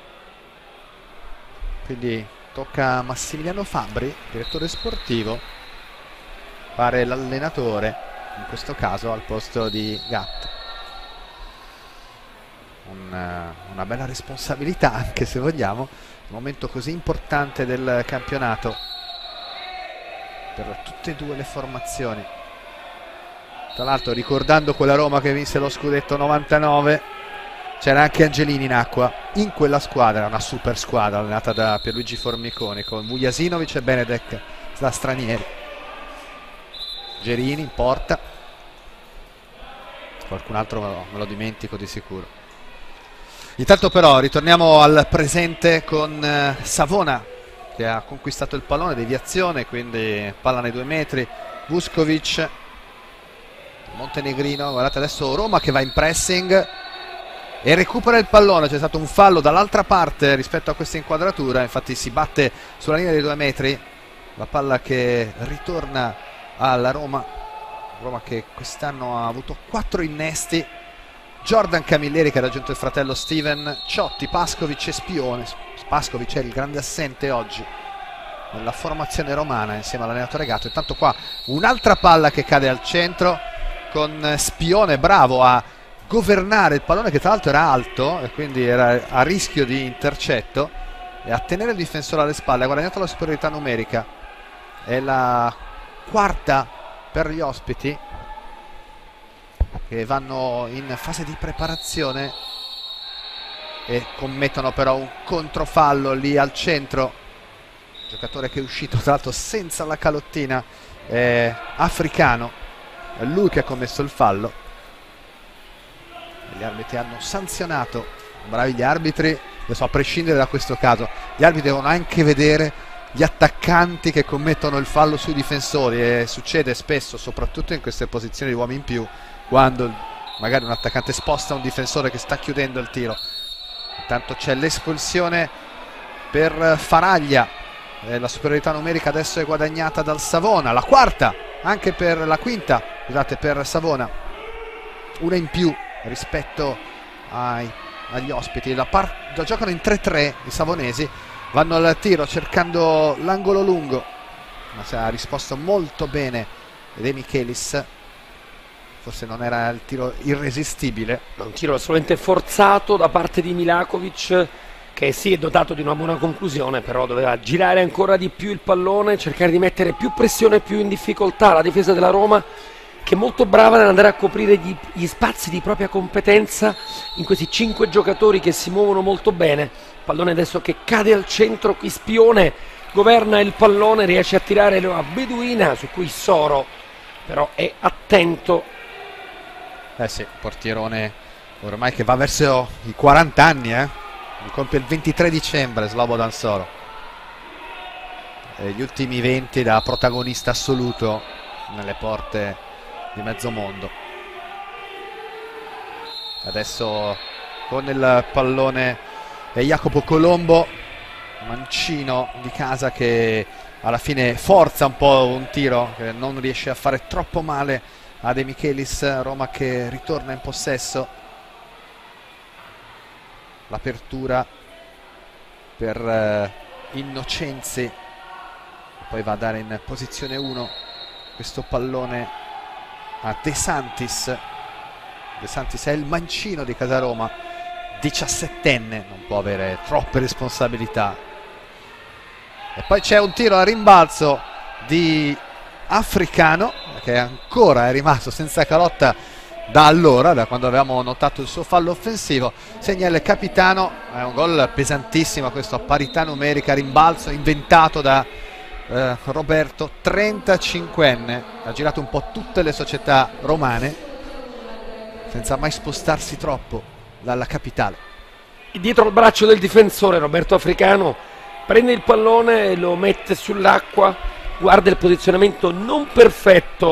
Quindi tocca a Massimiliano Fabbri, direttore sportivo, fare l'allenatore in questo caso al posto di Gatto. Una, una bella responsabilità, anche se vogliamo, un momento così importante del campionato per tutte e due le formazioni. Tra l'altro, ricordando quella Roma che vinse lo scudetto novantanove, c'era anche Angelini in acqua in quella squadra, una super squadra allenata da Pierluigi Formiconi con Vujasinovic e Benedek da stranieri. Gerini in porta, qualcun altro me lo, me lo dimentico di sicuro. Intanto però ritorniamo al presente con eh, Savona, che ha conquistato il pallone, deviazione, quindi palla nei due metri. Vuskovic, montenegrino, guardate adesso Roma che va in pressing e recupera il pallone. C'è stato un fallo dall'altra parte rispetto a questa inquadratura, infatti si batte sulla linea dei due metri. La palla che ritorna alla Roma, Roma che quest'anno ha avuto quattro innesti. Jordan Camilleri che ha raggiunto il fratello Steven, Ciotti, Paskovic e Spione. Paskovic è il grande assente oggi nella formazione romana insieme all'allenatore Gatto. Intanto qua un'altra palla che cade al centro con Spione bravo a governare il pallone, che tra l'altro era alto e quindi era a rischio di intercetto, e a tenere il difensore alle spalle. Ha guadagnato la superiorità numerica. È la quarta per gli ospiti, che vanno in fase di preparazione e commettono però un controfallo lì al centro. Giocatore che è uscito tra l'altro senza la calottina, è africano, è lui che ha commesso il fallo. Gli arbitri hanno sanzionato, bravi gli arbitri. Adesso, a prescindere da questo caso, gli arbitri devono anche vedere gli attaccanti che commettono il fallo sui difensori, e succede spesso, soprattutto in queste posizioni di uomini in più, quando magari un attaccante sposta un difensore che sta chiudendo il tiro. Intanto c'è l'espulsione per Faraglia, eh, la superiorità numerica adesso è guadagnata dal Savona, la quarta anche per la quinta, scusate, per Savona, una in più rispetto ai, agli ospiti. La, la giocano in tre tre i savonesi, vanno al tiro cercando l'angolo lungo, ma si è risposto molto bene De Michelis. Forse non era il tiro irresistibile, un tiro assolutamente forzato da parte di Milakovic, che sì, è dotato di una buona conclusione, però doveva girare ancora di più il pallone, cercare di mettere più pressione, più in difficoltà la difesa della Roma, che è molto brava nell'andare a coprire gli, gli spazi di propria competenza in questi cinque giocatori che si muovono molto bene. Pallone adesso che cade al centro, qui Spione governa il pallone, riesce a tirare a Beduina, su cui Soro però è attento. Eh sì, portierone ormai che va verso i quaranta anni, eh? Mi compie il ventitré dicembre Slobodan Soro. E gli ultimi venti da protagonista assoluto nelle porte di mezzo mondo. Adesso con il pallone è Jacopo Colombo, mancino di casa, che alla fine forza un po' un tiro che non riesce a fare troppo male a De Michelis. Roma che ritorna in possesso. L'apertura per eh, Innocenzi, poi va a dare in posizione uno questo pallone a De Santis. De Santis è il mancino di Casaroma, diciassettenne, non può avere troppe responsabilità. E poi c'è un tiro a rimbalzo di Africano, che ancora è rimasto senza calotta da allora, da quando avevamo notato il suo fallo offensivo. Segna il capitano, è un gol pesantissimo questo a parità numerica, rimbalzo inventato da eh, Roberto, trentacinquenne, ha girato un po' tutte le società romane senza mai spostarsi troppo dalla capitale. Dietro il braccio del difensore Roberto Africano prende il pallone, lo mette sull'acqua, guarda il posizionamento non perfetto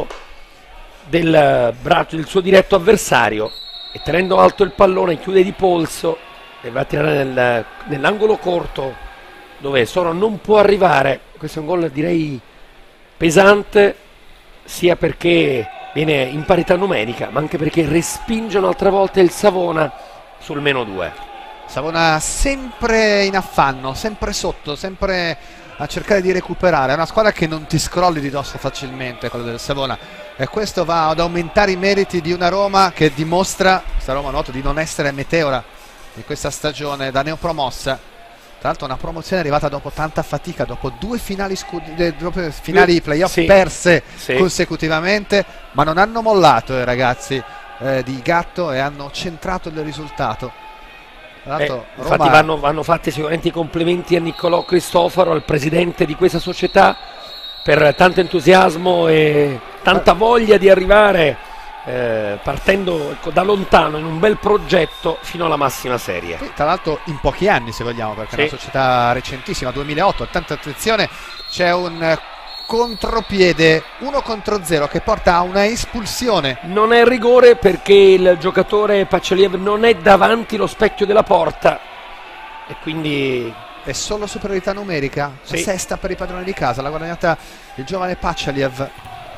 del braccio del suo diretto avversario e tenendo alto il pallone chiude di polso e va a tirare nel, nell'angolo corto dove Soro non può arrivare. Questo è un gol direi pesante, sia perché viene in parità numerica ma anche perché respinge un'altra volta il Savona sul meno due. Savona sempre in affanno, sempre sotto, sempre a cercare di recuperare. È una squadra che non ti scrolli di dosso facilmente, quella del Savona, e questo va ad aumentare i meriti di una Roma che dimostra, questa Roma noto, di non essere meteora in questa stagione da neopromossa. Tra l'altro una promozione arrivata dopo tanta fatica, dopo due finali, dopo finali playoff sì, perse sì. consecutivamente, ma non hanno mollato i ragazzi eh, di Gatto e hanno centrato il risultato. Eh, Roma... Infatti vanno, vanno fatti sicuramente i complimenti a Niccolò Cristofaro, al presidente di questa società, per tanto entusiasmo e tanta voglia di arrivare eh, partendo ecco, da lontano in un bel progetto fino alla massima serie. Sì, tra l'altro in pochi anni se vogliamo, perché sì. È una società recentissima, duemilaotto, tanta attenzione, c'è un contropiede uno contro zero che porta a una espulsione. Non è rigore perché il giocatore Paccialiev non è davanti lo specchio della porta e quindi è solo superiorità numerica, sì. Sesta per i padroni di casa, l'ha guadagnata il giovane Paccialiev,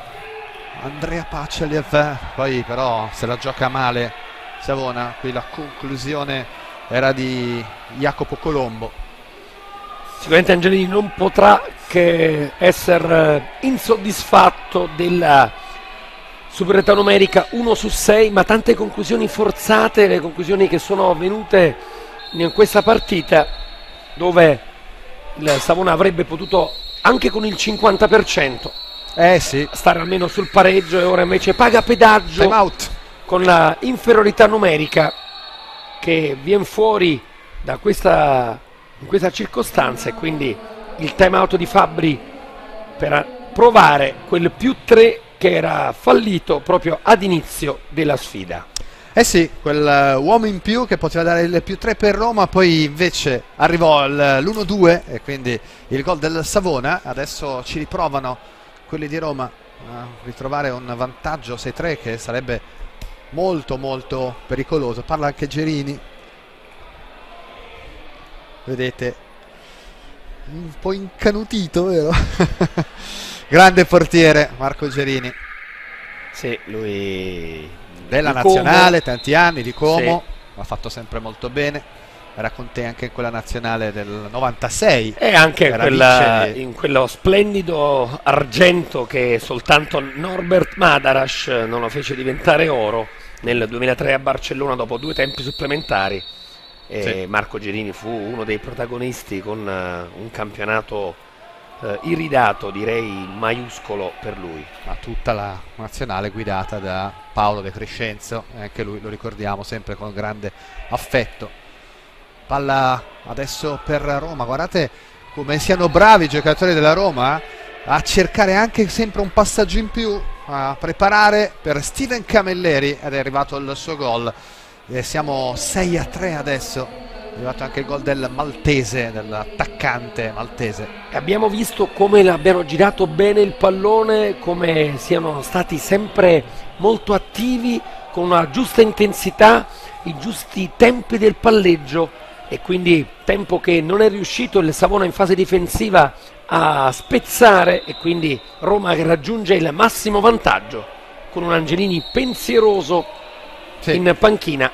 Andrea Paccialiev. Poi però se la gioca male Savona, qui la conclusione era di Jacopo Colombo. Sicuramente Angelini non potrà che essere insoddisfatto della superiorità numerica uno su sei, ma tante conclusioni forzate, le conclusioni che sono avvenute in questa partita dove il Savona avrebbe potuto anche con il cinquanta per cento eh sì. stare almeno sul pareggio e ora invece paga pedaggio con la inferiorità numerica che viene fuori da questa in questa circostanza, e quindi il time out di Fabbri per provare quel più tre che era fallito proprio ad inizio della sfida. Eh sì, quel uh, uomo in più che poteva dare il più tre per Roma, poi invece arrivò l'uno due e quindi il gol del Savona. Adesso ci riprovano quelli di Roma a ritrovare un vantaggio sei tre che sarebbe molto molto pericoloso. Parla anche Gerini, vedete, un po' incanutito, vero? Grande portiere Marco Gerini. Sì, lui della nazionale, tanti anni di Como, sì. Ha fatto sempre molto bene, era con te anche in quella nazionale del novantasei e anche quella, vice... in quello splendido argento che soltanto Norbert Madarash non lo fece diventare oro nel duemilatré a Barcellona dopo due tempi supplementari. E sì. Marco Gerini fu uno dei protagonisti con uh, un campionato uh, iridato, direi maiuscolo per lui. Ma tutta la nazionale guidata da Paolo De Crescenzo, anche lui lo ricordiamo sempre con grande affetto. Palla adesso per Roma, guardate come siano bravi i giocatori della Roma a cercare anche sempre un passaggio in più, a preparare per Steven Camilleri, ed è arrivato il suo gol. E siamo sei a tre adesso, è arrivato anche il gol del maltese, dell'attaccante maltese. Abbiamo visto come abbiano girato bene il pallone, come siano stati sempre molto attivi, con una giusta intensità, i giusti tempi del palleggio, e quindi tempo che non è riuscito il Savona in fase difensiva a spezzare, e quindi Roma che raggiunge il massimo vantaggio con un Angelini pensieroso sì. in panchina.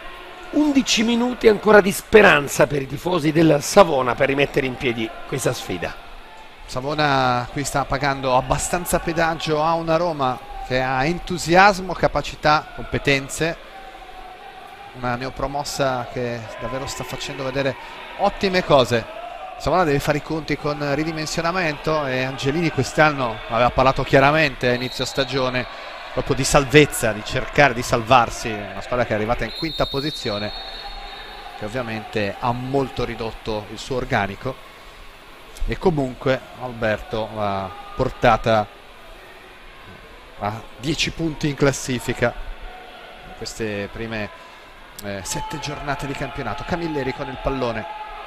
undici minuti ancora di speranza per i tifosi del Savona per rimettere in piedi questa sfida. Savona qui sta pagando abbastanza pedaggio a una Roma che ha entusiasmo, capacità, competenze, una neopromossa che davvero sta facendo vedere ottime cose. Savona deve fare i conti con ridimensionamento e Angelini quest'anno aveva parlato chiaramente a inizio stagione proprio di salvezza, di cercare di salvarsi, una squadra che è arrivata in quinta posizione, che ovviamente ha molto ridotto il suo organico, e comunque Alberto l'ha portata a dieci punti in classifica in queste prime eh, sette giornate di campionato. Camilleri con il pallone,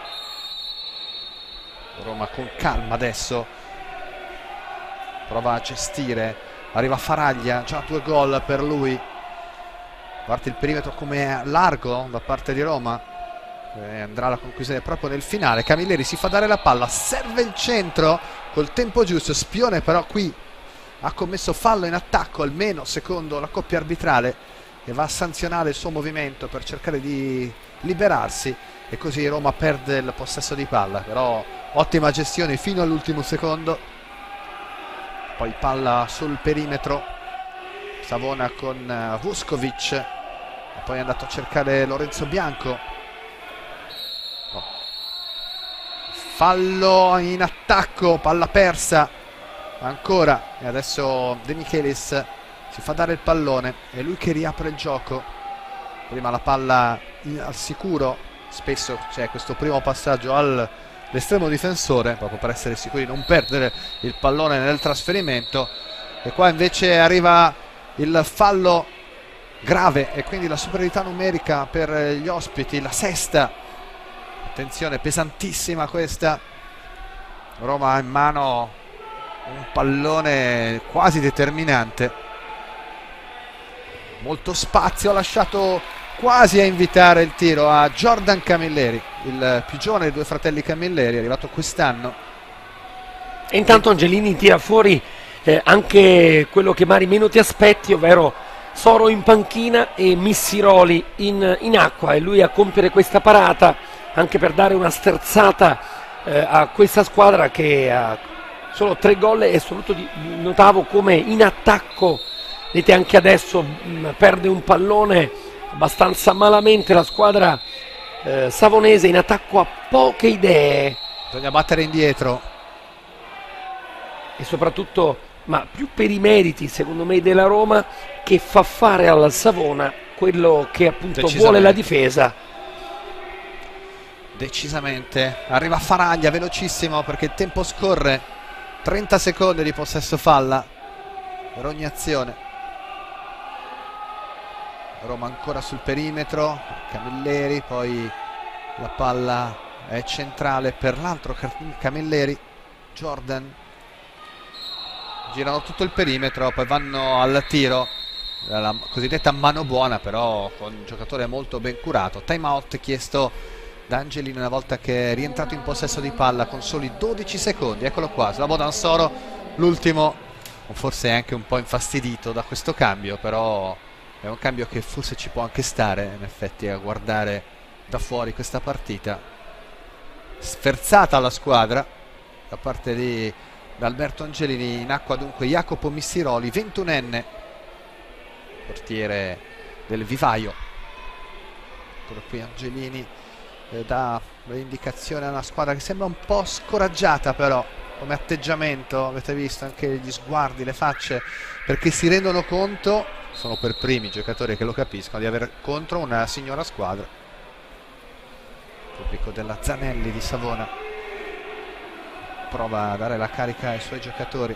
Roma con calma adesso prova a gestire, arriva Faraglia, già due gol per lui, parte il perimetro come largo da parte di Roma, e andrà alla conclusione proprio nel finale. Camilleri si fa dare la palla, serve il centro col tempo giusto, Spione però qui ha commesso fallo in attacco, almeno secondo la coppia arbitrale, che va a sanzionare il suo movimento per cercare di liberarsi, e così Roma perde il possesso di palla. Però ottima gestione fino all'ultimo secondo, poi palla sul perimetro, Savona con Vuskovic, e poi è andato a cercare Lorenzo Bianco. Oh. Fallo in attacco, palla persa ancora, e adesso De Michelis si fa dare il pallone, è lui che riapre il gioco. Prima la palla in, al sicuro, spesso c'è questo primo passaggio all'estremo difensore proprio per essere sicuri di non perdere il pallone nel trasferimento, e qua invece arriva il fallo grave e quindi la superiorità numerica per gli ospiti, la sesta. Attenzione, pesantissima questa. Roma ha in mano un pallone quasi determinante, molto spazio, ha lasciato quasi a invitare il tiro a Jordan Camilleri, il più giovane dei due fratelli Camilleri, è arrivato quest'anno. E intanto Angelini tira fuori eh, anche quello che magari meno ti aspetti, ovvero Soro in panchina e Missiroli in, in acqua, e lui a compiere questa parata anche per dare una sterzata eh, a questa squadra che ha solo tre gol, e soprattutto notavo come in attacco, vedete anche adesso mh, perde un pallone abbastanza malamente la squadra eh, savonese, in attacco ha poche idee, bisogna battere indietro, e soprattutto, ma più per i meriti secondo me della Roma, che fa fare al Savona quello che appunto vuole la difesa. Decisamente. Arriva Faraglia velocissimo perché il tempo scorre, trenta secondi di possesso palla per ogni azione. Roma ancora sul perimetro, Camilleri, poi la palla è centrale per l'altro Camilleri, Jordan, girano tutto il perimetro, poi vanno al tiro, la cosiddetta mano buona, però con un giocatore molto ben curato. Time out chiesto da Angelini una volta che è rientrato in possesso di palla con soli dodici secondi. Eccolo qua, Slobodan Soro, l'ultimo, forse è anche un po' infastidito da questo cambio, però è un cambio che forse ci può anche stare in effetti a guardare da fuori questa partita. Sferzata la squadra da parte di Alberto Angelini, in acqua dunque Jacopo Missiroli, ventunenne, portiere del vivaio. Eccolo qui Angelini, eh, dà l'indicazione a una squadra che sembra un po' scoraggiata però come atteggiamento, avete visto anche gli sguardi, le facce, perché si rendono conto, sono per primi i giocatori che lo capiscono, di avere contro una signora squadra. Il pubblico della Zanelli di Savona prova a dare la carica ai suoi giocatori.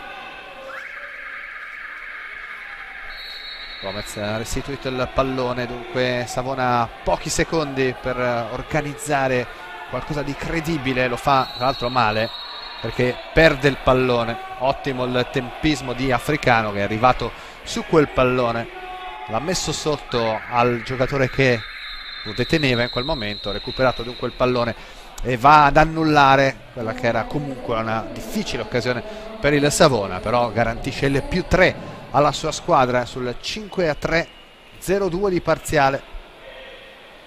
Gomez ha restituito il pallone, dunque Savona ha pochi secondi per organizzare qualcosa di credibile, lo fa tra l'altro male perché perde il pallone. Ottimo il tempismo di Africano che è arrivato su quel pallone, l'ha messo sotto al giocatore che lo deteneva in quel momento, ha recuperato dunque il pallone e va ad annullare quella che era comunque una difficile occasione per il Savona, però garantisce il più tre alla sua squadra sul cinque a tre, zero due di parziale.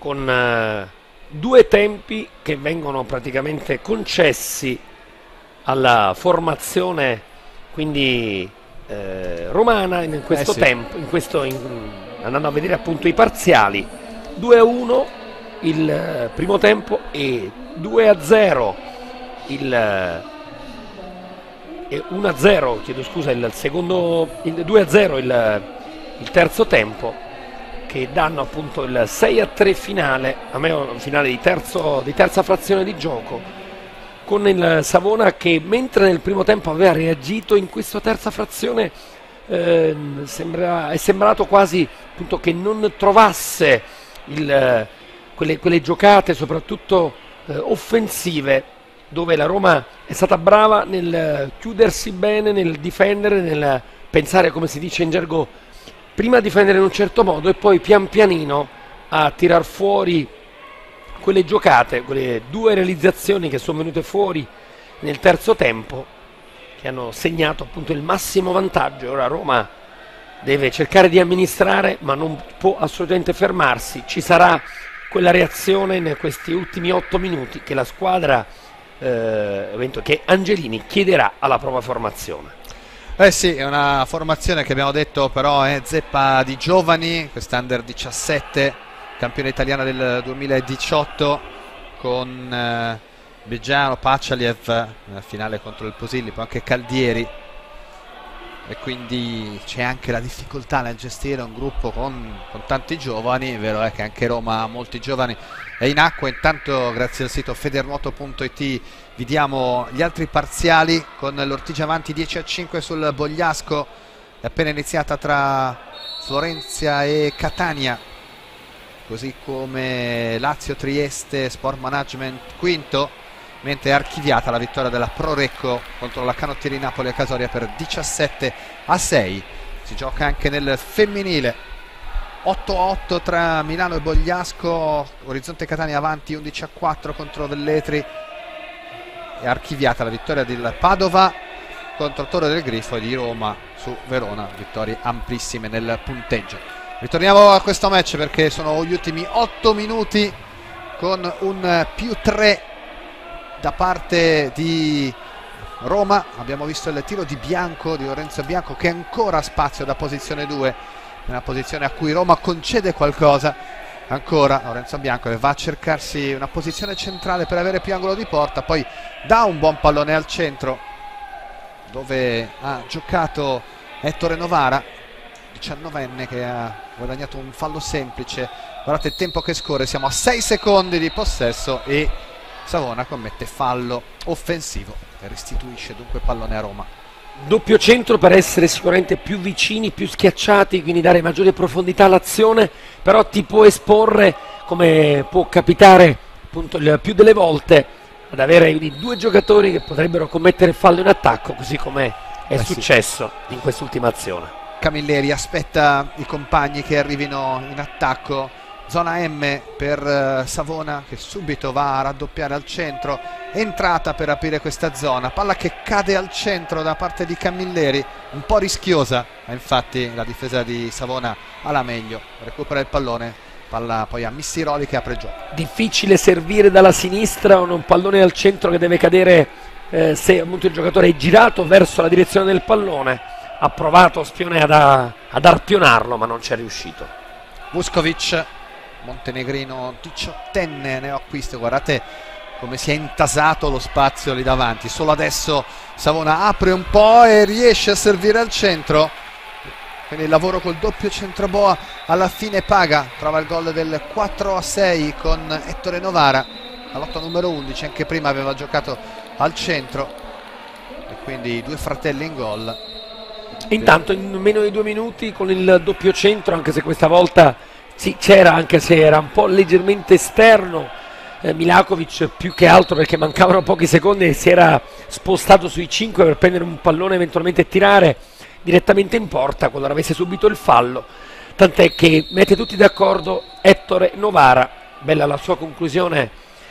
con eh, due tempi che vengono praticamente concessi alla formazione, quindi eh, romana in questo Eh sì. tempo, in questo, in, andando a vedere appunto i parziali. Due a uno il eh, primo tempo e due a zero il eh, e uno a zero, chiedo scusa, il secondo, il due a zero il, il terzo tempo, che danno appunto il sei a tre finale, a me finale di, terzo, di terza frazione di gioco, con il Savona che mentre nel primo tempo aveva reagito, in questa terza frazione eh, sembra, è sembrato quasi appunto che non trovasse il, quelle, quelle giocate soprattutto eh, offensive, dove la Roma è stata brava nel chiudersi bene, nel difendere, nel pensare, come si dice in gergo, prima a difendere in un certo modo e poi pian pianino a tirar fuori quelle giocate, quelle due realizzazioni che sono venute fuori nel terzo tempo, che hanno segnato appunto il massimo vantaggio. Ora Roma deve cercare di amministrare, ma non può assolutamente fermarsi. Ci sarà quella reazione in questi ultimi otto minuti che la squadra eh, che Angelini chiederà alla prova formazione. Eh sì, è una formazione che abbiamo detto però è zeppa di giovani, quest'Under diciassette, campione italiana del duemiladiciotto, con eh, Beggiano, Paccialiev nella finale contro il Posillipo, anche Caldieri, e quindi c'è anche la difficoltà nel gestire un gruppo con, con tanti giovani. È vero è che anche Roma ha molti giovani, è in acqua. Intanto grazie al sito federnuoto punto it vi diamo gli altri parziali, con l'Ortigia avanti dieci a cinque sul Bogliasco, è appena iniziata tra Florenza e Catania, così come Lazio, Trieste, Sport Management quinto, mentre è archiviata la vittoria della Prorecco contro la Canottieri Napoli a Casoria per diciassette a sei. Si gioca anche nel femminile, otto a otto tra Milano e Bogliasco, Orizzonte Catania avanti undici a quattro contro Velletri. È archiviata la vittoria del Padova contro Torre del Grifo e di Roma su Verona, vittorie amplissime nel punteggio. Ritorniamo a questo match perché sono gli ultimi otto minuti, con un più tre da parte di Roma. Abbiamo visto il tiro di Bianco, di Lorenzo Bianco, che ancora ha spazio da posizione due, nella posizione a cui Roma concede qualcosa. Ancora Lorenzo Bianco che va a cercarsi una posizione centrale per avere più angolo di porta, poi dà un buon pallone al centro dove ha giocato Ettore Novara, diciannovenne, che ha guadagnato un fallo semplice. Guardate il tempo che scorre, siamo a sei secondi di possesso e Savona commette fallo offensivo e restituisce dunque pallone a Roma. Doppio centro per essere sicuramente più vicini, più schiacciati, quindi dare maggiore profondità all'azione, però ti può esporre, come può capitare appunto il più delle volte, ad avere due giocatori che potrebbero commettere fallo in attacco, così come è eh successo sì. in quest'ultima azione. Camilleri aspetta i compagni che arrivino in attacco. Zona M per uh, Savona, che subito va a raddoppiare al centro, entrata per aprire questa zona, palla che cade al centro da parte di Camilleri, un po' rischiosa, ma infatti la difesa di Savona ha la meglio, recupera il pallone, palla poi a Missiroli che apre gioco. Difficile servire dalla sinistra, un pallone al centro che deve cadere eh, se appunto il giocatore è girato verso la direzione del pallone. Ha provato Spione ad, ad arpionarlo, ma non ci è riuscito. Vuskovic, montenegrino diciottenne, neoacquisto, guardate come si è intasato lo spazio lì davanti. Solo adesso Savona apre un po' e riesce a servire al centro, quindi il lavoro col doppio centroboa alla fine paga, trova il gol del quattro a sei con Ettore Novara all'otto numero undici, anche prima aveva giocato al centro e quindi due fratelli in gol. Intanto in meno di due minuti con il doppio centro, anche se questa volta sì, c'era, anche se era un po' leggermente esterno, eh, Milakovic, più che altro perché mancavano pochi secondi e si era spostato sui cinque per prendere un pallone, eventualmente tirare direttamente in porta quando avesse subito il fallo, tant'è che mette tutti d'accordo Ettore Novara. Bella la sua conclusione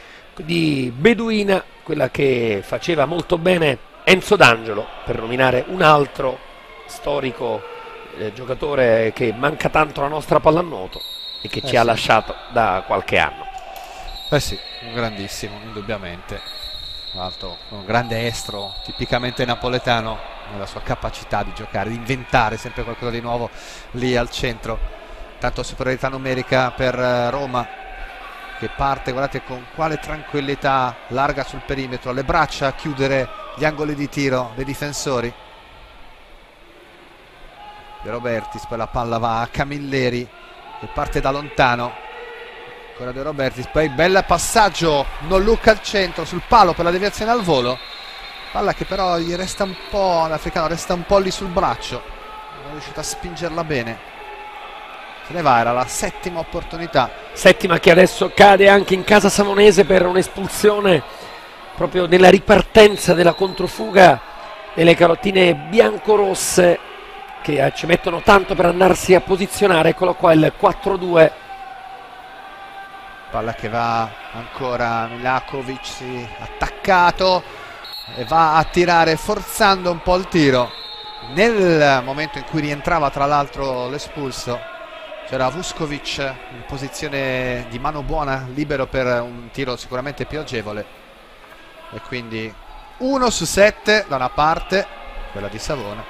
di Beduina, quella che faceva molto bene Enzo D'Angelo, per nominare un altro storico eh, giocatore che manca tanto alla nostra pallanuoto. e che eh ci ha sì. lasciato da qualche anno. Eh sì, un grandissimo, indubbiamente. Tra l'altro un grande estro, tipicamente napoletano, nella sua capacità di giocare, di inventare sempre qualcosa di nuovo lì al centro. Tanto superiorità numerica per Roma, che parte, guardate con quale tranquillità, larga sul perimetro, le braccia a chiudere gli angoli di tiro dei difensori. De Robertis, poi la palla va a Camilleri che parte da lontano. Ancora De Robertis, poi bel passaggio, non look al centro, sul palo per la deviazione al volo. Palla che però gli resta un po', l'africano resta un po' lì sul braccio, non è riuscito a spingerla bene. Se ne va, era la settima opportunità. Settima che adesso cade anche in casa savonese per un'espulsione proprio nella ripartenza della controfuga delle calottine biancorosse, che ci mettono tanto per andarsi a posizionare. Eccolo qua il quattro due. Palla che va ancora, Milakovic si attaccato e va a tirare forzando un po' il tiro. Nel momento in cui rientrava tra l'altro l'espulso c'era Vuskovic in posizione di mano buona, libero per un tiro sicuramente più agevole, e quindi uno su sette da una parte, quella di Savona,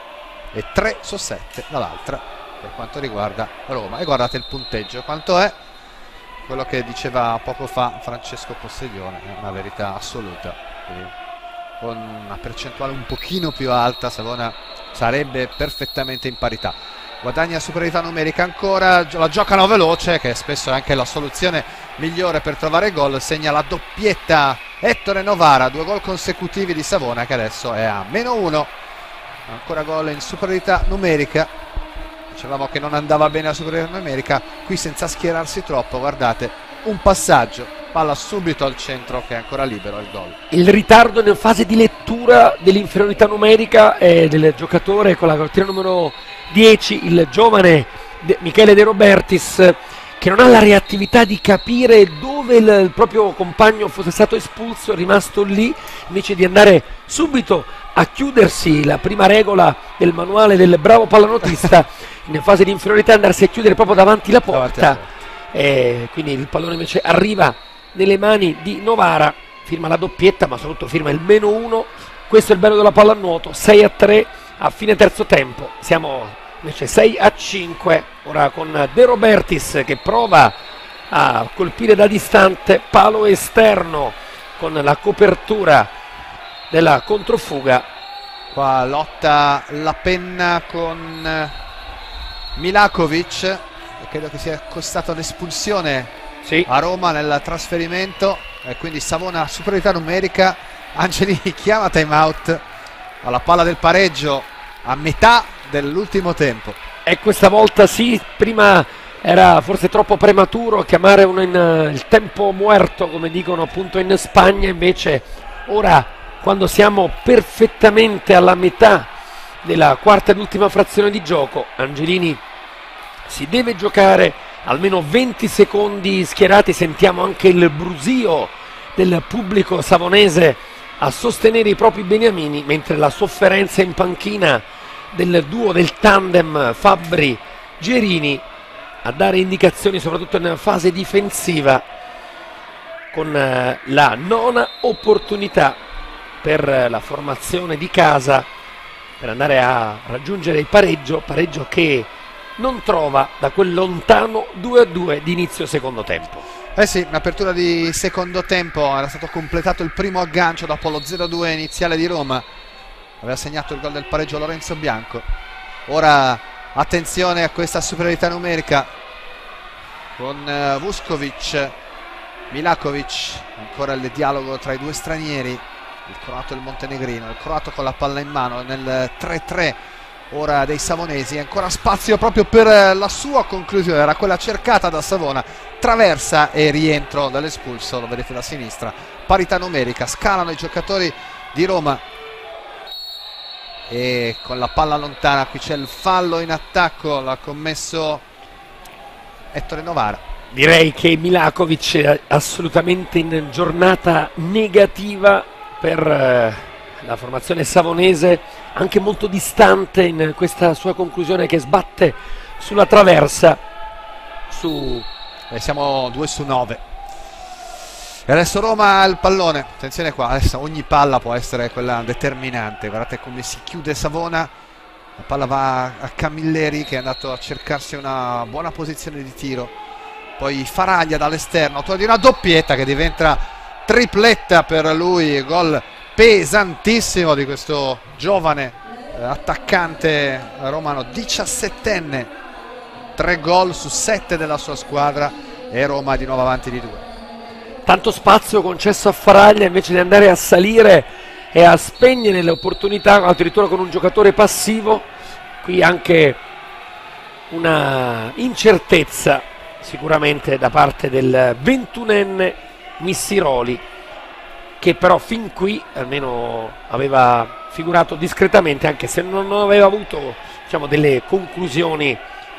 e tre su sette dall'altra per quanto riguarda Roma. E guardate il punteggio quanto è, quello che diceva poco fa Francesco Possedione, è una verità assoluta. Quindi con una percentuale un pochino più alta Savona sarebbe perfettamente in parità. Guadagna superiorità numerica ancora, la giocano veloce, che spesso è anche la soluzione migliore per trovare gol. Segna la doppietta Ettore Novara, due gol consecutivi di Savona, che adesso è a meno uno. Ancora gol in superiorità numerica. Dicevamo che non andava bene la superiorità numerica, qui senza schierarsi troppo, guardate, un passaggio, palla subito al centro che è ancora libero, il gol. Il ritardo in fase di lettura dell'inferiorità numerica è del giocatore con la cartina numero dieci, il giovane De Michele De Robertis, che non ha la reattività di capire dove il, il proprio compagno fosse stato espulso, è rimasto lì invece di andare subito a chiudersi. La prima regola del manuale del bravo pallanotista in fase di inferiorità è andarsi a chiudere proprio davanti la porta, e quindi il pallone invece arriva nelle mani di Novara, firma la doppietta ma soprattutto firma il meno uno. Questo è il bello della pallanuoto. Sei a tre a fine terzo tempo, siamo invece sei a cinque ora con De Robertis che prova a colpire da distante, palo esterno con la copertura della controfuga. Qua lotta la penna con Milakovic, e credo che sia costato l'espulsione sì. a Roma nel trasferimento, e quindi Savona superiorità numerica. Angelini chiama time out alla palla del pareggio a metà dell'ultimo tempo. E questa volta sì, prima era forse troppo prematuro chiamare un in, uh, il tempo muerto, come dicono appunto in Spagna, invece ora, quando siamo perfettamente alla metà della quarta ed ultima frazione di gioco, Angelini si deve giocare almeno venti secondi schierati. Sentiamo anche il brusio del pubblico savonese a sostenere i propri beniamini, mentre la sofferenza in panchina del duo, del tandem Fabbri-Gerini, a dare indicazioni soprattutto in fase difensiva, con eh, la nona opportunità per la formazione di casa per andare a raggiungere il pareggio, pareggio che non trova da quel lontano due a due di inizio secondo tempo. Eh sì, un'apertura di secondo tempo, era stato completato il primo aggancio dopo lo zero a due iniziale di Roma, aveva segnato il gol del pareggio Lorenzo Bianco. Ora attenzione a questa superiorità numerica con uh, Vuskovic, Milakovic, ancora il dialogo tra i due stranieri, il croato e il montenegrino, il croato con la palla in mano nel tre a tre ora dei savonesi. Ancora spazio proprio per la sua conclusione, era quella cercata da Savona, traversa e rientro dall'espulso, lo vedete da sinistra. Parità numerica, scalano i giocatori di Roma e con la palla lontana qui c'è il fallo in attacco, l'ha commesso Ettore Novara. Direi che Milakovic è assolutamente in giornata negativa per eh, la formazione savonese, anche molto distante in questa sua conclusione che sbatte sulla traversa. su... E siamo due su nove. E adesso Roma ha il pallone. Attenzione qua, adesso ogni palla può essere quella determinante. Guardate come si chiude Savona. La palla va a Camilleri, che è andato a cercarsi una buona posizione di tiro. Poi Faraglia dall'esterno, autori di una doppietta che diventa tripletta per lui. Gol pesantissimo di questo giovane eh, attaccante romano, diciassettenne. Tre gol su sette della sua squadra e Roma di nuovo avanti di due. Tanto spazio concesso a Faraglia invece di andare a salire e a spegnere le opportunità, addirittura con un giocatore passivo. Qui anche una incertezza sicuramente da parte del ventunenne Missiroli, che però fin qui almeno aveva figurato discretamente, anche se non aveva avuto, diciamo, delle conclusioni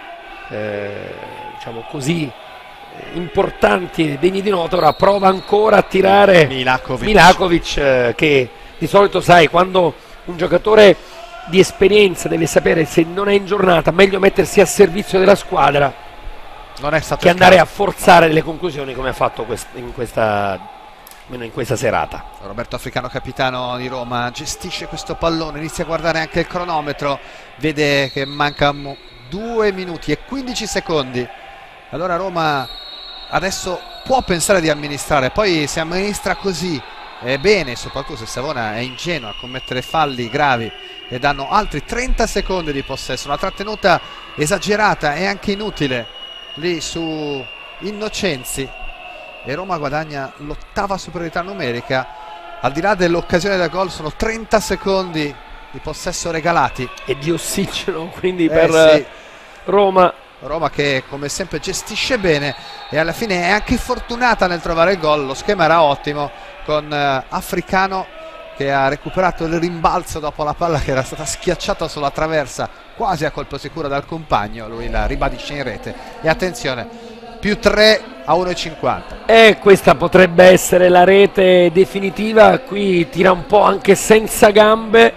eh, diciamo così importanti e degni di nota. Ora prova ancora a tirare Milakovic, Milakovic eh, che di solito, sai, quando un giocatore di esperienza deve sapere se non è in giornata meglio mettersi a servizio della squadra non è stato che andare a forzare delle conclusioni come ha fatto quest in questa almeno in questa serata. Roberto Africano, capitano di Roma, gestisce questo pallone, inizia a guardare anche il cronometro, vede che mancano due minuti e quindici secondi. Allora Roma adesso può pensare di amministrare, poi se amministra così è bene, soprattutto se Savona è ingenuo a commettere falli gravi e danno altri trenta secondi di possesso, una trattenuta esagerata e anche inutile lì su Innocenzi, e Roma guadagna l'ottava superiorità numerica. Al di là dell'occasione da gol sono trenta secondi di possesso regalati e di ossigeno quindi eh, per sì. Roma. Roma che come sempre gestisce bene e alla fine è anche fortunata nel trovare il gol. Lo schema era ottimo con uh, Africano che ha recuperato il rimbalzo dopo la palla che era stata schiacciata sulla traversa quasi a colpo sicuro dal compagno, lui la ribadisce in rete. E attenzione, più tre a uno e cinquanta. E questa potrebbe essere la rete definitiva. Qui tira un po' anche senza gambe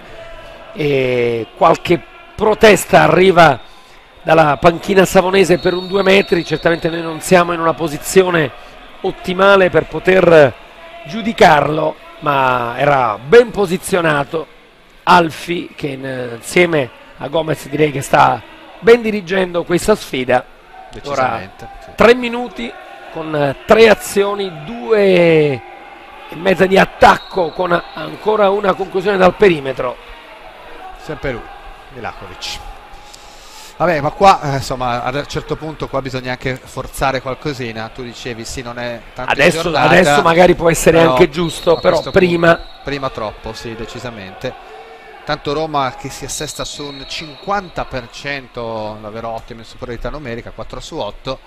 e qualche protesta arriva dalla panchina savonese per un due metri. Certamente noi non siamo in una posizione ottimale per poter giudicarlo, ma era ben posizionato Alfi, che insieme a Gomez direi che sta ben dirigendo questa sfida. Ora sì. tre minuti con tre azioni, due e mezza di attacco con ancora una conclusione dal perimetro. Sempre lui, Milakovic. Vabbè, ma qua eh, insomma a un certo punto qua bisogna anche forzare qualcosina. Tu dicevi sì, non è tanto adesso, giornata, adesso magari può essere però, anche giusto, però prima punto, prima troppo, sì, decisamente. Tanto Roma che si assesta su un cinquanta per cento, davvero ottimo in superiorità numerica, quattro su otto,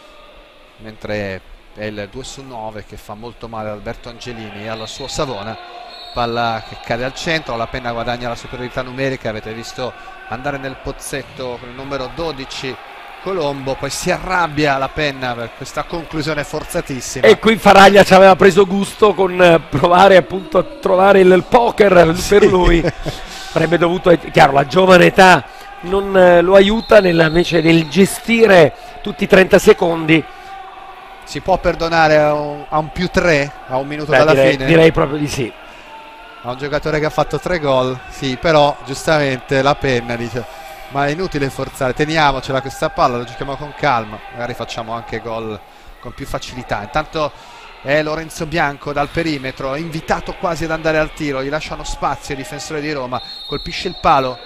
mentre è il due su nove che fa molto male Alberto Angelini alla sua Savona. Palla che cade al centro, la Penna guadagna la superiorità numerica, avete visto andare nel pozzetto con il numero dodici Colombo, poi si arrabbia la Penna per questa conclusione forzatissima. E qui Faraglia ci aveva preso gusto con provare appunto a trovare il poker sì. per lui. Avrebbe dovuto, chiaro, la giovane età non lo aiuta nel, invece nel gestire tutti i trenta secondi. Si può perdonare a un, a un più tre a un minuto Beh, dalla direi, fine? Direi proprio di sì. A un giocatore che ha fatto tre gol, sì, però giustamente la Penna dice ma è inutile forzare, teniamocela questa palla, lo giochiamo con calma, magari facciamo anche gol con più facilità. Intanto è Lorenzo Bianco dal perimetro, invitato quasi ad andare al tiro, gli lasciano spazio i difensori di Roma, colpisce il palo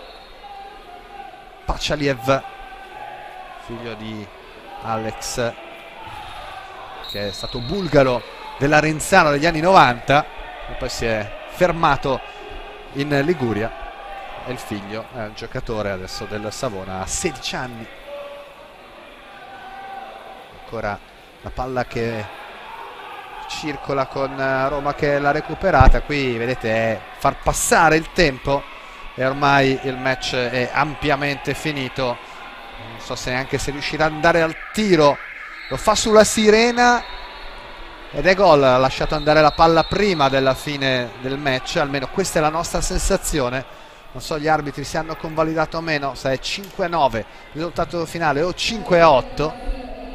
Pacaliev, figlio di Alex, che è stato bulgaro dell'Arenzano degli anni novanta e poi si è fermato in Liguria. È il figlio, è un giocatore adesso del Savona, ha sedici anni. Ancora la palla che circola con Roma che l'ha recuperata. Qui vedete è far passare il tempo e ormai il match è ampiamente finito. Non so se neanche se riuscirà ad andare al tiro, lo fa sulla sirena ed è gol. Ha lasciato andare la palla prima della fine del match, almeno questa è la nostra sensazione. Non so gli arbitri se hanno convalidato o meno, se è cinque a nove il risultato finale o cinque a otto.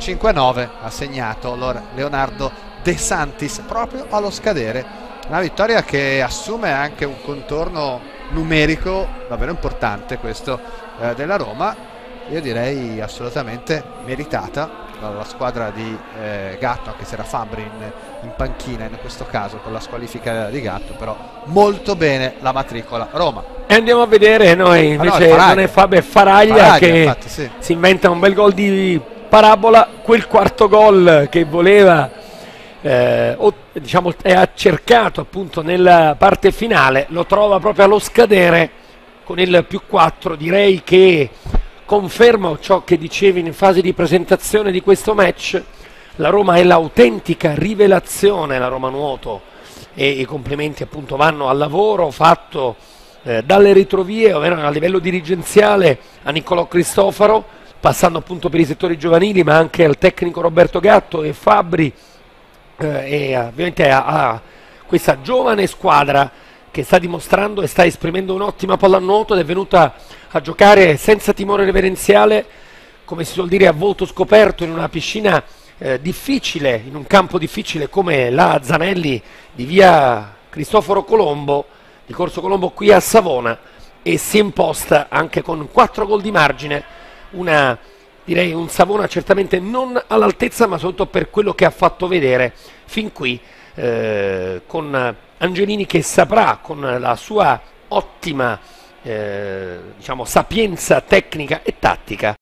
cinque a nove ha segnato Leonardo De Santis proprio allo scadere. Una vittoria che assume anche un contorno numerico davvero importante, questo eh, della Roma, io direi assolutamente meritata dalla squadra di eh, Gatto, anche se era Fabbri in, in panchina in questo caso con la squalifica di Gatto, però molto bene la matricola Roma. E andiamo a vedere noi invece, ah no, non è Fabio, è Faraglia, Faraglia che infatti, sì. si inventa un bel gol di parabola, quel quarto gol che voleva eh, o, diciamo ha cercato appunto nella parte finale, lo trova proprio allo scadere con il più quattro. Direi che confermo ciò che dicevi in fase di presentazione di questo match. La Roma è l'autentica rivelazione, la Roma Nuoto, e i complimenti appunto vanno al lavoro fatto eh, dalle retrovie, ovvero a livello dirigenziale, a Niccolò Cristofaro, passando appunto per i settori giovanili, ma anche al tecnico Roberto Gatto e Fabbri, eh, e ovviamente a, a questa giovane squadra che sta dimostrando e sta esprimendo un'ottima pallanuoto ed è venuta a giocare senza timore reverenziale, come si suol dire, a volto scoperto, in una piscina eh, difficile, in un campo difficile come la Zanelli di via Cristoforo Colombo, di Corso Colombo qui a Savona, e si è imposta anche con quattro gol di margine, una, direi un Savona certamente non all'altezza, ma soprattutto per quello che ha fatto vedere fin qui, eh, con Angelini che saprà, con la sua ottima eh, diciamo, sapienza tecnica e tattica,